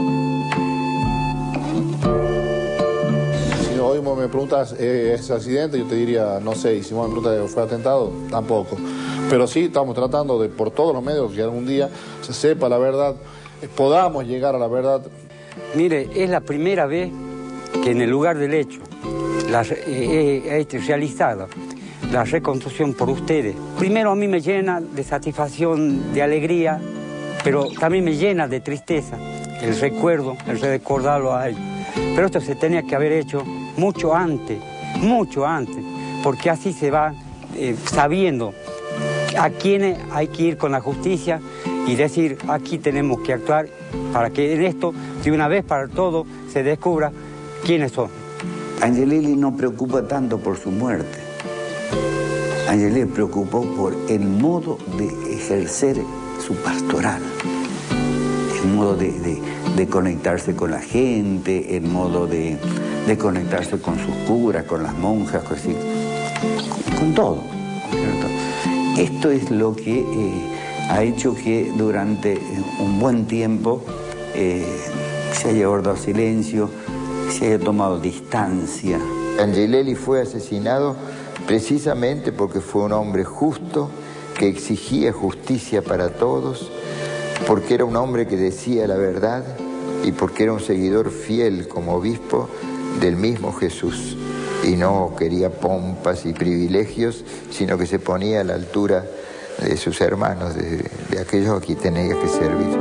Si hoy me preguntas, ¿es ese accidente? Yo te diría, no sé. Y si me preguntas, ¿fue atentado? Tampoco. Pero sí estamos tratando de, por todos los medios, que algún día se sepa la verdad, podamos llegar a la verdad. Mire, es la primera vez que en el lugar del hecho la, eh, ha hecho realizada la reconstrucción por ustedes. Primero a mí me llena de satisfacción, de alegría, pero también me llena de tristeza el recuerdo, el recordarlo a ellos. Pero esto se tenía que haber hecho mucho antes, mucho antes, porque así se va eh, sabiendo a quiénes hay que ir con la justicia y decir, aquí tenemos que actuar para que en esto, de una vez para todo, se descubra quiénes son. Angelelli no preocupa tanto por su muerte. Angelelli preocupó por el modo de ejercer su pastoral, el modo de, de, de conectarse con la gente, el modo de, de conectarse con sus curas, con las monjas, con, con, con todo. Esto es lo que eh, ha hecho que durante un buen tiempo eh, se haya guardado silencio, se haya tomado distancia. Angelelli fue asesinado precisamente porque fue un hombre justo, que exigía justicia para todos, porque era un hombre que decía la verdad y porque era un seguidor fiel como obispo del mismo Jesús. Y no quería pompas y privilegios, sino que se ponía a la altura de sus hermanos, de, de aquellos a quienes tenía que servir.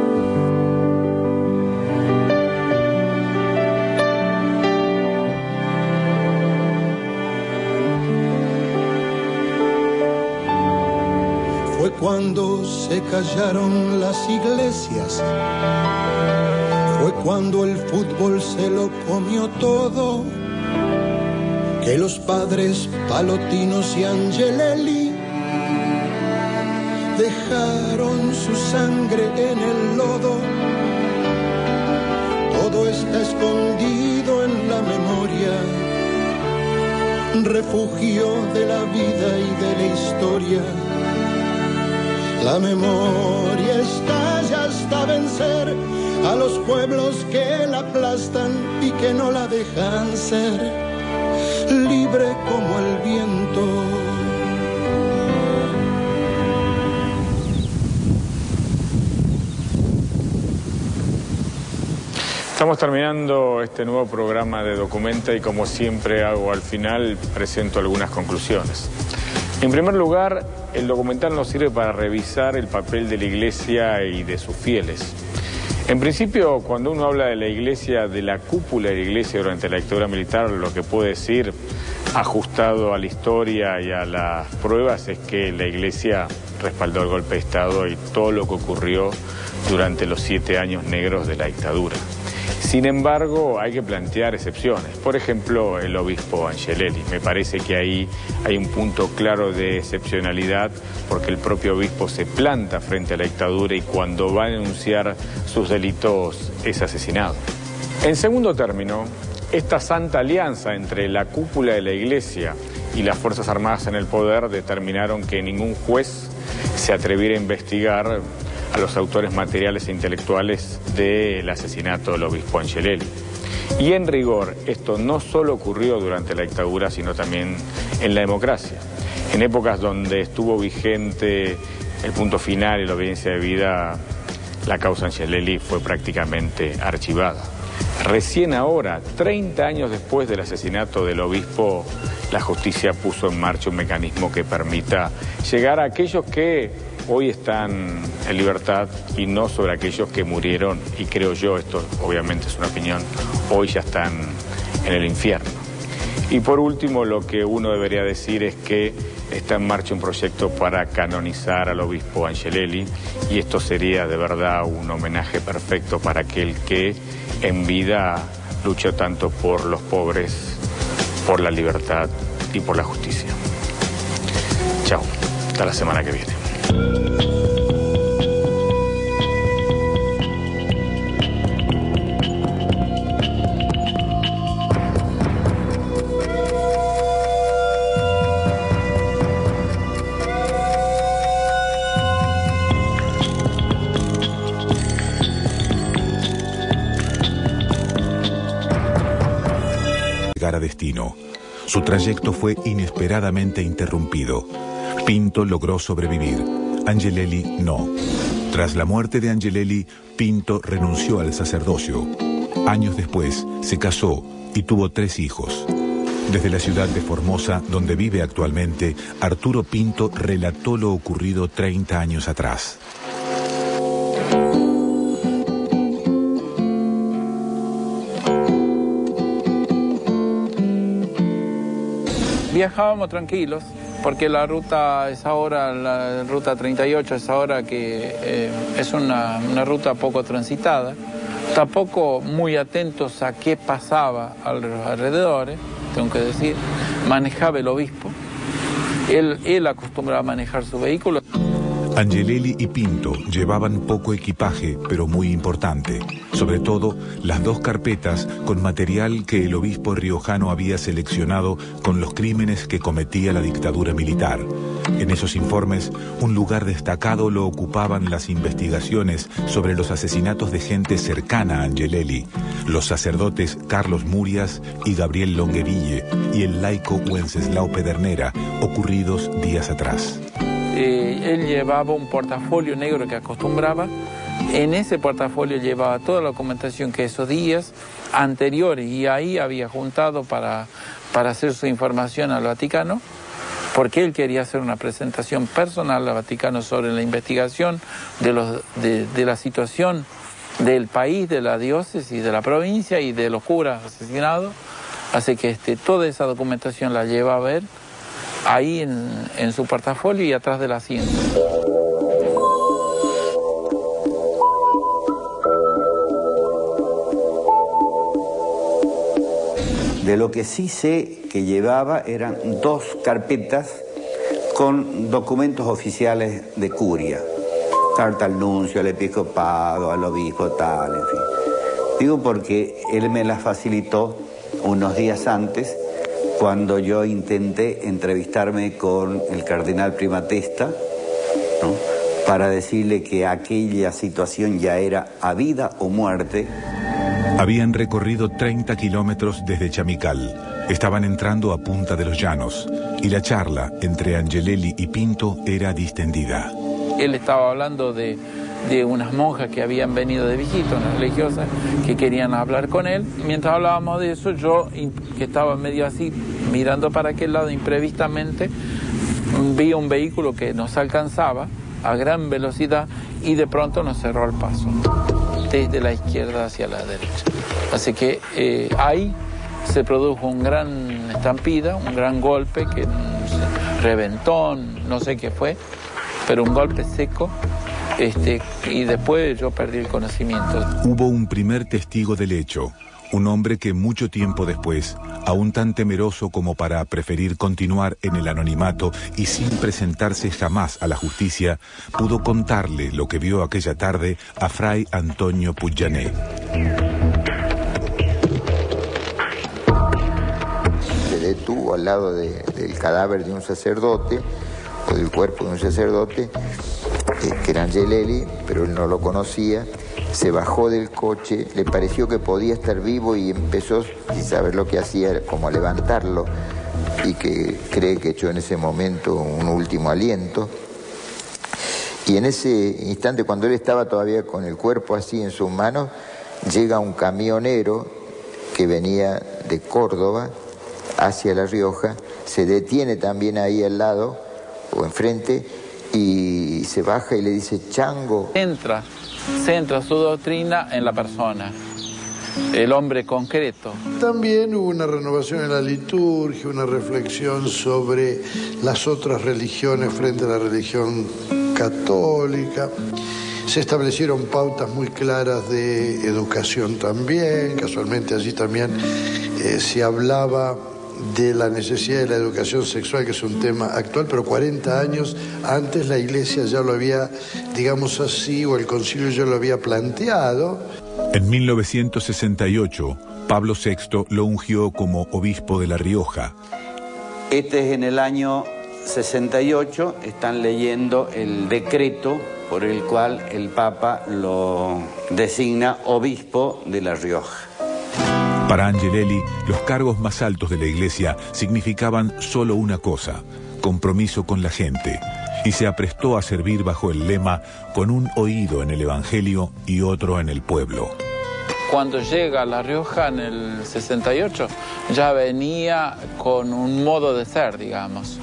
Fue cuando se callaron las iglesias, fue cuando el fútbol se lo comió todo, que los padres Palotinos y Angelelli dejaron su sangre en el lodo. Todo está escondido en la memoria, refugio de la vida y de la historia. La memoria estalla hasta vencer a los pueblos que la aplastan y que no la dejan ser libre como el viento. Estamos terminando este nuevo programa de Documenta y como siempre hago al final, presento algunas conclusiones. En primer lugar, el documental nos sirve para revisar el papel de la Iglesia y de sus fieles. En principio, cuando uno habla de la Iglesia, de la cúpula de la Iglesia durante la dictadura militar, lo que puede decir, ajustado a la historia y a las pruebas, es que la Iglesia respaldó el golpe de Estado y todo lo que ocurrió durante los siete años negros de la dictadura. Sin embargo, hay que plantear excepciones. Por ejemplo, el obispo Angelelli. Me parece que ahí hay un punto claro de excepcionalidad porque el propio obispo se planta frente a la dictadura y cuando va a denunciar sus delitos es asesinado. En segundo término, esta santa alianza entre la cúpula de la Iglesia y las Fuerzas Armadas en el poder determinaron que ningún juez se atreviera a investigar a los autores materiales e intelectuales del asesinato del obispo Angelelli. Y en rigor, esto no solo ocurrió durante la dictadura, sino también en la democracia. En épocas donde estuvo vigente el punto final y la obediencia de vida, la causa Angelelli fue prácticamente archivada. Recién ahora, treinta años después del asesinato del obispo, la justicia puso en marcha un mecanismo que permita llegar a aquellos que hoy están en libertad y no sobre aquellos que murieron, y creo yo, esto obviamente es una opinión, hoy ya están en el infierno. Y por último, lo que uno debería decir es que está en marcha un proyecto para canonizar al obispo Angelelli y esto sería de verdad un homenaje perfecto para aquel que en vida luchó tanto por los pobres, por la libertad y por la justicia. Chao, hasta la semana que viene. destino. Su trayecto fue inesperadamente interrumpido. Pinto logró sobrevivir, Angelelli no. Tras la muerte de Angelelli, Pinto renunció al sacerdocio. Años después, se casó y tuvo tres hijos. Desde la ciudad de Formosa, donde vive actualmente, Arturo Pinto relató lo ocurrido treinta años atrás. Viajábamos tranquilos, porque la ruta es ahora, la ruta treinta y ocho es ahora que eh, es una, una ruta poco transitada. Tampoco muy atentos a qué pasaba a los alrededores, tengo que decir. Manejaba el obispo, él, él acostumbraba a manejar su vehículo. Angelelli y Pinto llevaban poco equipaje, pero muy importante. Sobre todo, las dos carpetas con material que el obispo riojano había seleccionado con los crímenes que cometía la dictadura militar. En esos informes, un lugar destacado lo ocupaban las investigaciones sobre los asesinatos de gente cercana a Angelelli, los sacerdotes Carlos Murias y Gabriel Longueville y el laico Wenceslao Pedernera, ocurridos días atrás. Eh, él llevaba un portafolio negro que acostumbraba. En ese portafolio llevaba toda la documentación que esos días anteriores, y ahí había juntado para, para hacer su información al Vaticano, porque él quería hacer una presentación personal al Vaticano sobre la investigación de, los, de, de la situación del país, de la diócesis, de la provincia y de los curas asesinados. Así que este, toda esa documentación la lleva a ver ahí en, en su portafolio y atrás del asiento. De lo que sí sé que llevaba eran dos carpetas con documentos oficiales de curia. Carta al nuncio, al episcopado, al obispo, tal, en fin. Digo porque él me las facilitó unos días antes, cuando yo intenté entrevistarme con el cardenal Primatesta, ¿no?, para decirle que aquella situación ya era a vida o muerte. Habían recorrido treinta kilómetros desde Chamical. Estaban entrando a Punta de los Llanos y la charla entre Angelelli y Pinto era distendida. Él estaba hablando de, de unas monjas que habían venido de visita, unas religiosas, que querían hablar con él. Mientras hablábamos de eso, yo, que estaba medio así, mirando para aquel lado imprevistamente, vi un vehículo que nos alcanzaba a gran velocidad y de pronto nos cerró el paso, desde la izquierda hacia la derecha. Así que eh, ahí se produjo un gran estampida, un gran golpe que reventó, no sé qué fue, pero un golpe seco, este, y después yo perdí el conocimiento. Hubo un primer testigo del hecho, un hombre que mucho tiempo después, aún tan temeroso como para preferir continuar en el anonimato y sin presentarse jamás a la justicia, pudo contarle lo que vio aquella tarde a Fray Antonio Pujané. Se detuvo al lado de, del cadáver de un sacerdote, o del cuerpo de un sacerdote, eh, que era Angelelli, pero él no lo conocía. Se bajó del coche, le pareció que podía estar vivo y empezó, sin saber lo que hacía, como a levantarlo, y que cree que echó en ese momento un último aliento. Y en ese instante, cuando él estaba todavía con el cuerpo así en sus manos, llega un camionero que venía de Córdoba hacia La Rioja, se detiene también ahí al lado o enfrente y se baja y le dice: Chango. Entra. Centra su doctrina en la persona, el hombre concreto. También hubo una renovación en la liturgia, una reflexión sobre las otras religiones frente a la religión católica. Se establecieron pautas muy claras de educación también. Casualmente allí también eh, se hablaba de la necesidad de la educación sexual, que es un tema actual, pero cuarenta años antes la Iglesia ya lo había, digamos así, o el concilio ya lo había planteado. En mil novecientos sesenta y ocho, Pablo sexto lo ungió como obispo de La Rioja. Este es en el año sesenta y ocho, están leyendo el decreto por el cual el Papa lo designa obispo de La Rioja. Para Angelelli, los cargos más altos de la iglesia significaban solo una cosa: compromiso con la gente, y se aprestó a servir bajo el lema con un oído en el Evangelio y otro en el pueblo. Cuando llega a La Rioja en el sesenta y ocho, ya venía con un modo de ser, digamos.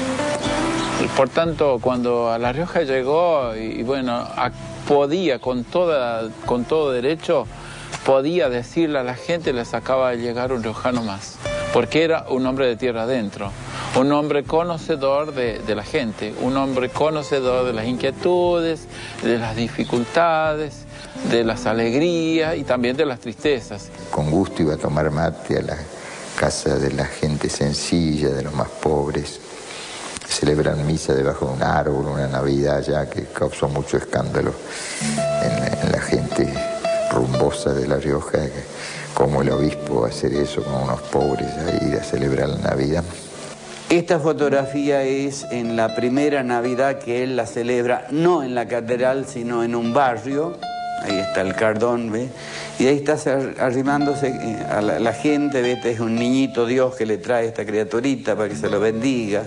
Por tanto, cuando a La Rioja llegó, y, y bueno, a, podía con, toda, con todo derecho, podía decirle a la gente, les acaba de llegar un riojano más, porque era un hombre de tierra adentro, un hombre conocedor de, de la gente, un hombre conocedor de las inquietudes, de las dificultades, de las alegrías y también de las tristezas. Con gusto iba a tomar mate a la casa de la gente sencilla, de los más pobres. Celebran misa debajo de un árbol, una Navidad ya que causó mucho escándalo en, en la gente rumbosa de La Rioja, como el obispo hacer eso con unos pobres, a ir a celebrar la Navidad. Esta fotografía es en la primera Navidad que él la celebra, no en la catedral, sino en un barrio. Ahí está el cardón, ¿ve? Y ahí está arrimándose a la, la gente, ¿ve? Este es un niñito Dios que le trae esta criaturita para que se lo bendiga.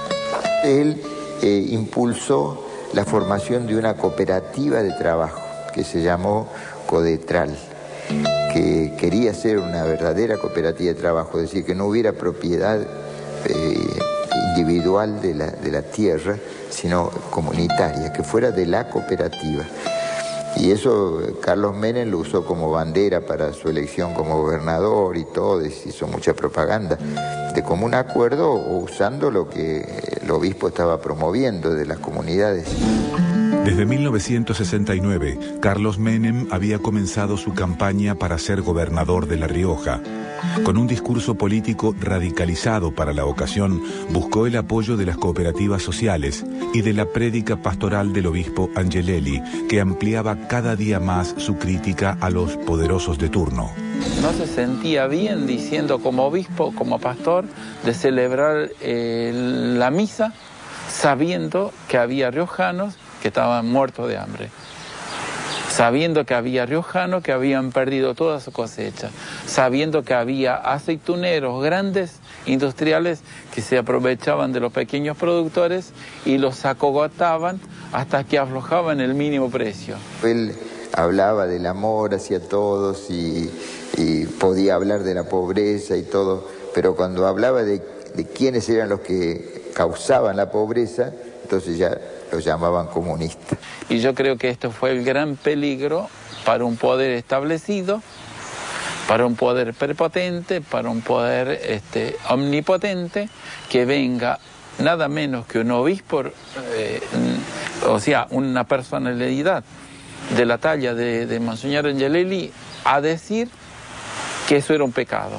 Él eh, impulsó la formación de una cooperativa de trabajo que se llamó Codetral, que quería ser una verdadera cooperativa de trabajo, es decir, que no hubiera propiedad eh, individual de la, de la tierra, sino comunitaria, que fuera de la cooperativa. Y eso Carlos Menem lo usó como bandera para su elección como gobernador y todo, y se hizo mucha propaganda de común acuerdo o usando lo que el obispo estaba promoviendo de las comunidades. Desde mil novecientos sesenta y nueve, Carlos Menem había comenzado su campaña para ser gobernador de La Rioja. Con un discurso político radicalizado para la ocasión, buscó el apoyo de las cooperativas sociales y de la prédica pastoral del obispo Angelelli, que ampliaba cada día más su crítica a los poderosos de turno. No se sentía bien diciendo como obispo, como pastor, de celebrar eh, la misa sabiendo que había riojanos que estaban muertos de hambre, sabiendo que había riojanos que habían perdido toda su cosecha, sabiendo que había aceituneros grandes, industriales, que se aprovechaban de los pequeños productores y los acogotaban hasta que aflojaban el mínimo precio. Él hablaba del amor hacia todos y, y podía hablar de la pobreza y todo, pero cuando hablaba de, de quiénes eran los que causaban la pobreza, entonces ya los llamaban comunistas. Y yo creo que esto fue el gran peligro para un poder establecido, para un poder prepotente, para un poder este, omnipotente, que venga nada menos que un obispo, eh, o sea, una personalidad de la talla de, de Monseñor Angelelli, a decir que eso era un pecado.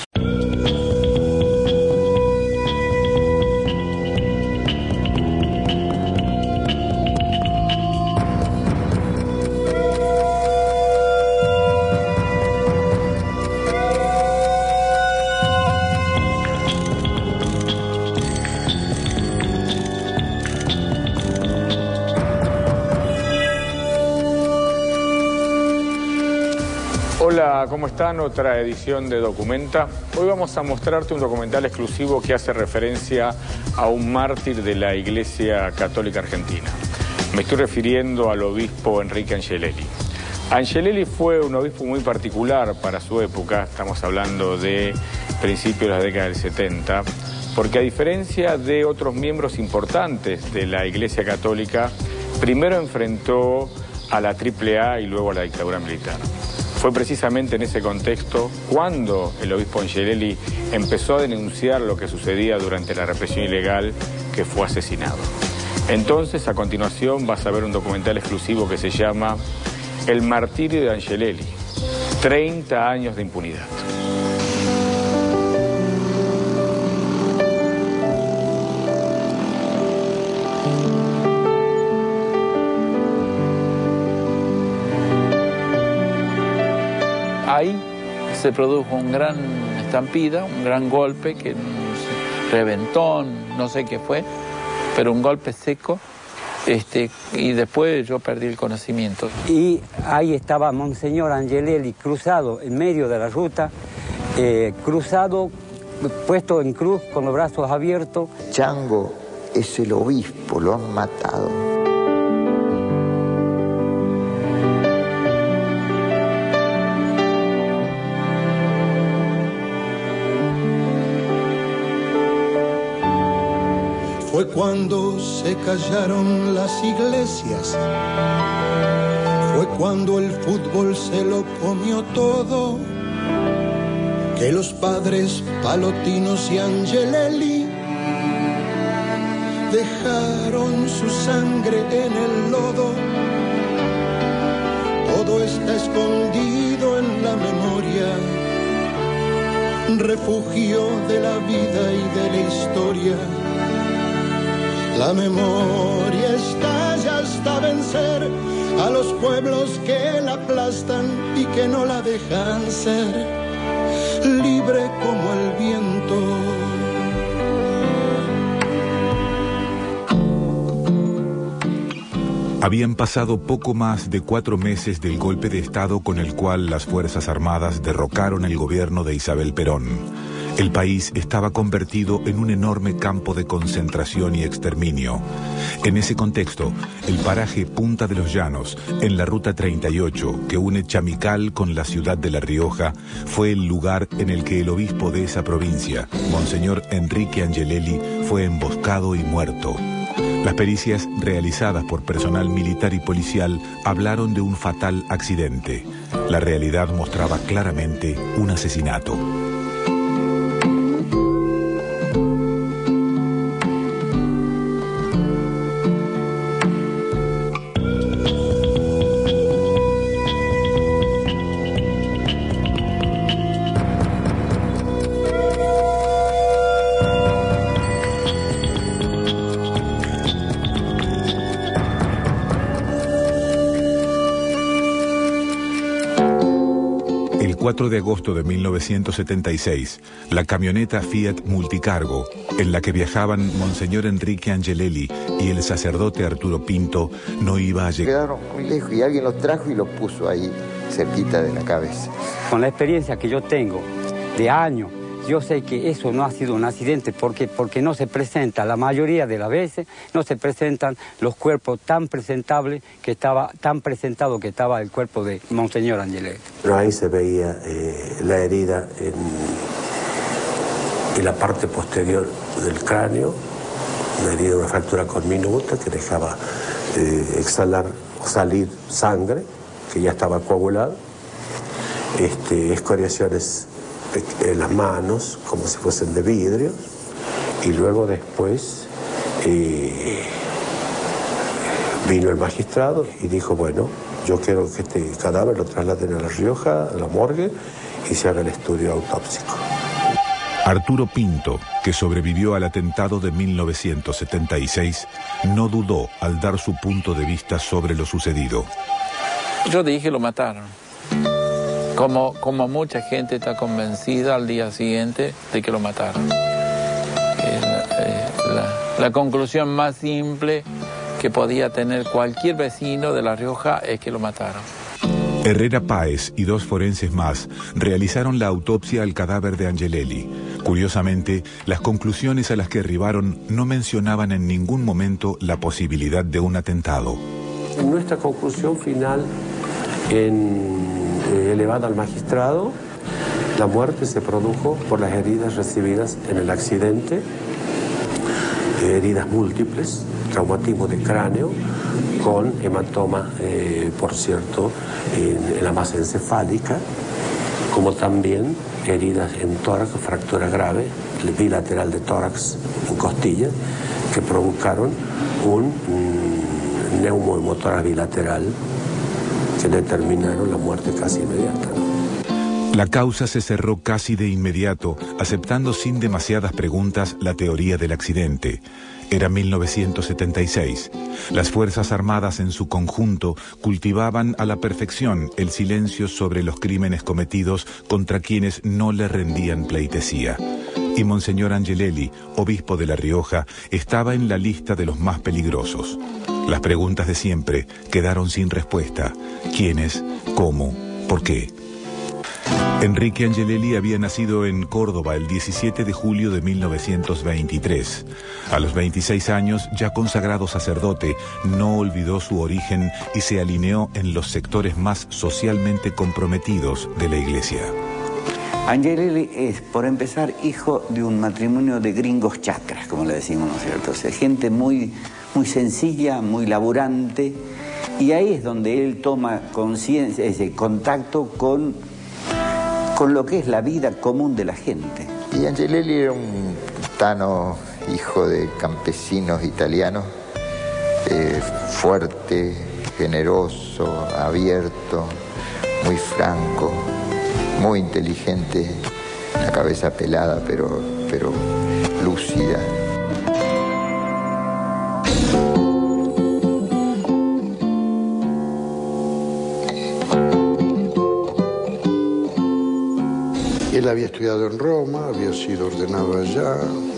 Hola, ¿cómo están? Otra edición de Documenta. Hoy vamos a mostrarte un documental exclusivo que hace referencia a un mártir de la Iglesia Católica Argentina. Me estoy refiriendo al obispo Enrique Angelelli. Angelelli fue un obispo muy particular para su época, estamos hablando de principios de la década del setenta, porque a diferencia de otros miembros importantes de la Iglesia Católica, primero enfrentó a la triple A y luego a la dictadura militar. Fue precisamente en ese contexto cuando el obispo Angelelli empezó a denunciar lo que sucedía durante la represión ilegal, que fue asesinado. Entonces, a continuación, vas a ver un documental exclusivo que se llama El martirio de Angelelli, treinta años de impunidad. Ahí se produjo un gran estampida, un gran golpe que reventó, no sé qué fue, pero un golpe seco, este, y después yo perdí el conocimiento. Y ahí estaba Monseñor Angelelli cruzado en medio de la ruta eh, cruzado, puesto en cruz con los brazos abiertos. Chango es el obispo, lo han matado. Fue cuando se callaron las iglesias, fue cuando el fútbol se lo comió todo, que los padres Palotinos y Angelelli dejaron su sangre en el lodo. Todo está escondido en la memoria, refugio de la vida y de la historia. La memoria estalla hasta vencer a los pueblos que la aplastan y que no la dejan ser libre como el viento. Habían pasado poco más de cuatro meses del golpe de Estado con el cual las Fuerzas Armadas derrocaron el gobierno de Isabel Perón. El país estaba convertido en un enorme campo de concentración y exterminio. En ese contexto, el paraje Punta de los Llanos, en la Ruta treinta y ocho, que une Chamical con la ciudad de La Rioja, fue el lugar en el que el obispo de esa provincia, Monseñor Enrique Angelelli, fue emboscado y muerto. Las pericias realizadas por personal militar y policial hablaron de un fatal accidente. La realidad mostraba claramente un asesinato. El cuatro de agosto de mil novecientos setenta y seis, la camioneta Fiat Multicargo, en la que viajaban Monseñor Enrique Angelelli y el sacerdote Arturo Pinto, no iba a llegar. Quedaron muy lejos y alguien los trajo y los puso ahí, cerquita de la cabeza. Con la experiencia que yo tengo de años, yo sé que eso no ha sido un accidente porque, porque no se presenta, la mayoría de las veces, no se presentan los cuerpos tan presentables que estaba, tan presentado que estaba el cuerpo de Monseñor Angelelli. Pero ahí se veía eh, la herida en, en la parte posterior del cráneo, una herida, una fractura comminuta que dejaba eh, exhalar o salir sangre, que ya estaba coagulada, este, escoriaciones en las manos, como si fuesen de vidrio, y luego después eh, vino el magistrado y dijo, bueno, yo quiero que este cadáver lo trasladen a La Rioja, a la morgue, y se haga el estudio autópsico. Arturo Pinto, que sobrevivió al atentado de mil novecientos setenta y seis, no dudó al dar su punto de vista sobre lo sucedido. Yo dije lo mataron. Como, como mucha gente está convencida al día siguiente de que lo mataron. Eh, la, eh, la, la conclusión más simple que podía tener cualquier vecino de La Rioja es que lo mataron. Herrera Páez y dos forenses más realizaron la autopsia al cadáver de Angelelli. Curiosamente, las conclusiones a las que arribaron no mencionaban en ningún momento la posibilidad de un atentado. Nuestra conclusión final en... elevada al magistrado, la muerte se produjo por las heridas recibidas en el accidente, heridas múltiples, traumatismo de cráneo, con hematoma, eh, por cierto, en, en la masa encefálica, como también heridas en tórax, fractura grave, bilateral de tórax en costillas, que provocaron un, un neumohemotórax bilateral, que determinaron la muerte casi inmediata. La causa se cerró casi de inmediato, aceptando sin demasiadas preguntas la teoría del accidente. Era mil novecientos setenta y seis. Las Fuerzas Armadas en su conjunto cultivaban a la perfección el silencio sobre los crímenes cometidos contra quienes no le rendían pleitesía. Y Monseñor Angelelli, obispo de La Rioja, estaba en la lista de los más peligrosos. Las preguntas de siempre quedaron sin respuesta. ¿Quiénes? ¿Cómo? ¿Por qué? Enrique Angelelli había nacido en Córdoba el diecisiete de julio de mil novecientos veintitrés. A los veintiséis años, ya consagrado sacerdote, no olvidó su origen y se alineó en los sectores más socialmente comprometidos de la Iglesia. Angelelli es, por empezar, hijo de un matrimonio de gringos chacras, como le decimos, ¿no es cierto? O sea, gente muy, muy sencilla, muy laburante, y ahí es donde él toma conciencia, ese contacto con, con lo que es la vida común de la gente. Y Angelelli era un tano, hijo de campesinos italianos, eh, fuerte, generoso, abierto, muy franco, muy inteligente, la cabeza pelada pero, pero lúcida. Él había estudiado en Roma, había sido ordenado allá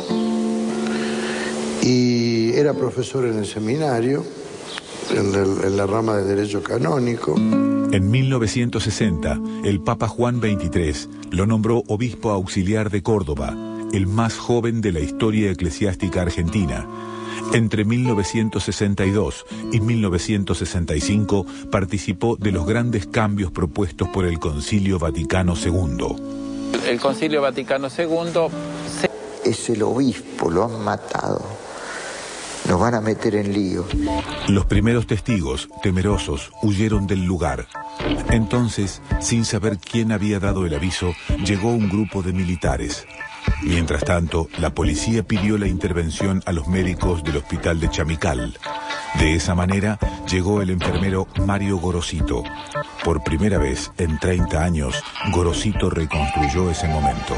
y era profesor en el seminario, en, el, en la rama de Derecho Canónico. En mil novecientos sesenta, el Papa Juan veintitrés lo nombró obispo auxiliar de Córdoba, el más joven de la historia eclesiástica argentina. Entre mil novecientos sesenta y dos y mil novecientos sesenta y cinco participó de los grandes cambios propuestos por el Concilio Vaticano segundo. El Concilio Vaticano segundo... Se... Es el obispo, lo han matado. Nos van a meter en lío. Los primeros testigos, temerosos, huyeron del lugar. Entonces, sin saber quién había dado el aviso, llegó un grupo de militares. Mientras tanto, la policía pidió la intervención a los médicos del hospital de Chamical. De esa manera, llegó el enfermero Mario Gorosito. Por primera vez en treinta años, Gorosito reconstruyó ese momento.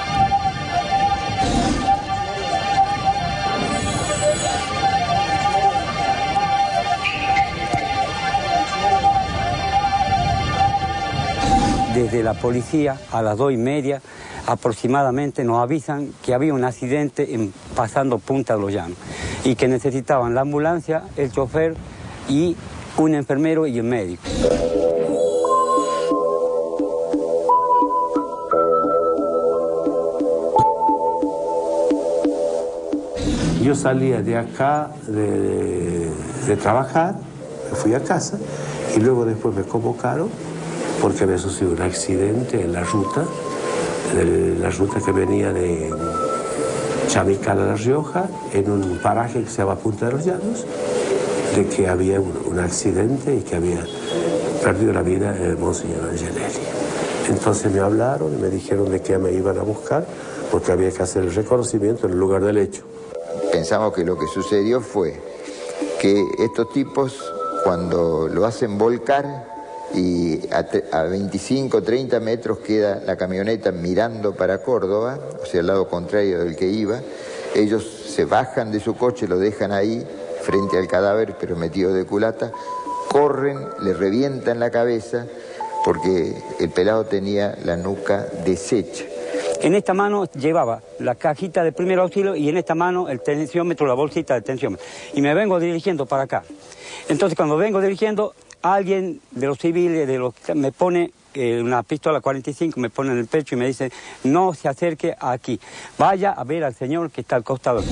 Desde la policía a las dos y media aproximadamente nos avisan que había un accidente en, pasando Punta de los Llanos y que necesitaban la ambulancia, el chofer y un enfermero y el médico. Yo salía de acá de, de, de trabajar, me fui a casa y luego después me convocaron porque había sucedido un accidente en la ruta, en la ruta que venía de Chamical a La Rioja, en un paraje que se llama Punta de los Llanos, de que había un, un accidente y que había perdido la vida el Monseñor Angelelli. Entonces me hablaron y me dijeron de que me iban a buscar porque había que hacer el reconocimiento en el lugar del hecho. Pensamos que lo que sucedió fue que estos tipos, cuando lo hacen volcar, y a veinticinco, treinta metros queda la camioneta mirando para Córdoba, o sea, al lado contrario del que iba. Ellos se bajan de su coche, lo dejan ahí, frente al cadáver, pero metido de culata, corren, le revientan la cabeza, porque el pelado tenía la nuca deshecha. En esta mano llevaba la cajita de primer auxilio y en esta mano el tensiómetro, la bolsita de tensiómetro. Y me vengo dirigiendo para acá. Entonces, cuando vengo dirigiendo, alguien de los civiles de los, me pone eh, una pistola cuarenta y cinco, me pone en el pecho y me dice, no se acerque aquí, vaya a ver al señor que está al costado.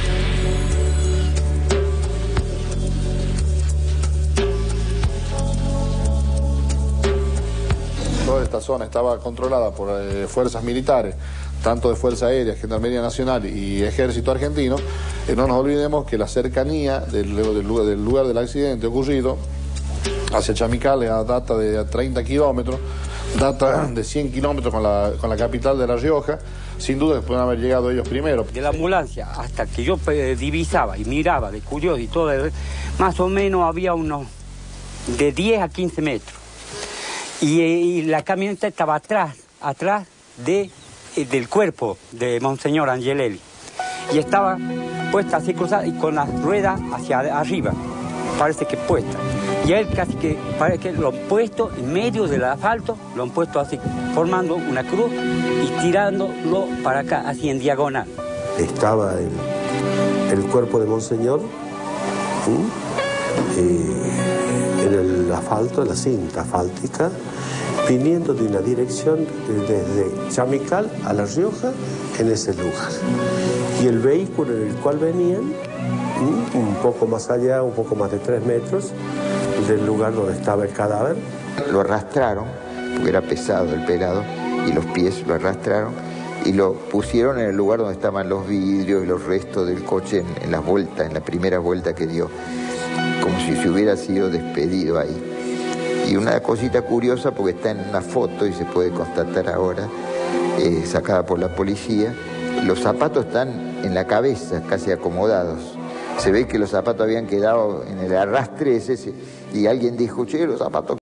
Toda esta zona estaba controlada por eh, fuerzas militares, tanto de Fuerza Aérea, Gendarmería Nacional y Ejército Argentino. Eh, no nos olvidemos que la cercanía del, del, lugar, del lugar del accidente ocurrido hacia Chamical data de treinta kilómetros, data de cien kilómetros con la, con la capital de La Rioja. Sin duda que pueden haber llegado ellos primero. De la ambulancia hasta que yo eh, divisaba y miraba de curioso y todo, más o menos había unos de diez a quince metros. Y, y la camioneta estaba atrás, atrás de, del cuerpo de Monseñor Angelelli. Y estaba puesta así cruzada y con las ruedas hacia arriba, parece que puesta. Y él casi que, parece que lo han puesto en medio del asfalto, lo han puesto así, formando una cruz y tirándolo para acá, así en diagonal. Estaba el, el cuerpo de Monseñor, ¿sí? eh, en el el asfalto, la cinta asfáltica, viniendo de una dirección desde Chamical a La Rioja en ese lugar. Y el vehículo en el cual venían, un poco más allá, un poco más de tres metros del lugar donde estaba el cadáver. Lo arrastraron, porque era pesado el pelado, y los pies lo arrastraron y lo pusieron en el lugar donde estaban los vidrios y los restos del coche en, en las vueltas, en la primera vuelta que dio, como si se hubiera sido despedido ahí. Y una cosita curiosa, porque está en una foto y se puede constatar ahora, eh, sacada por la policía, los zapatos están en la cabeza, casi acomodados. Se ve que los zapatos habían quedado en el arrastre ese, y alguien dijo, che, los zapatos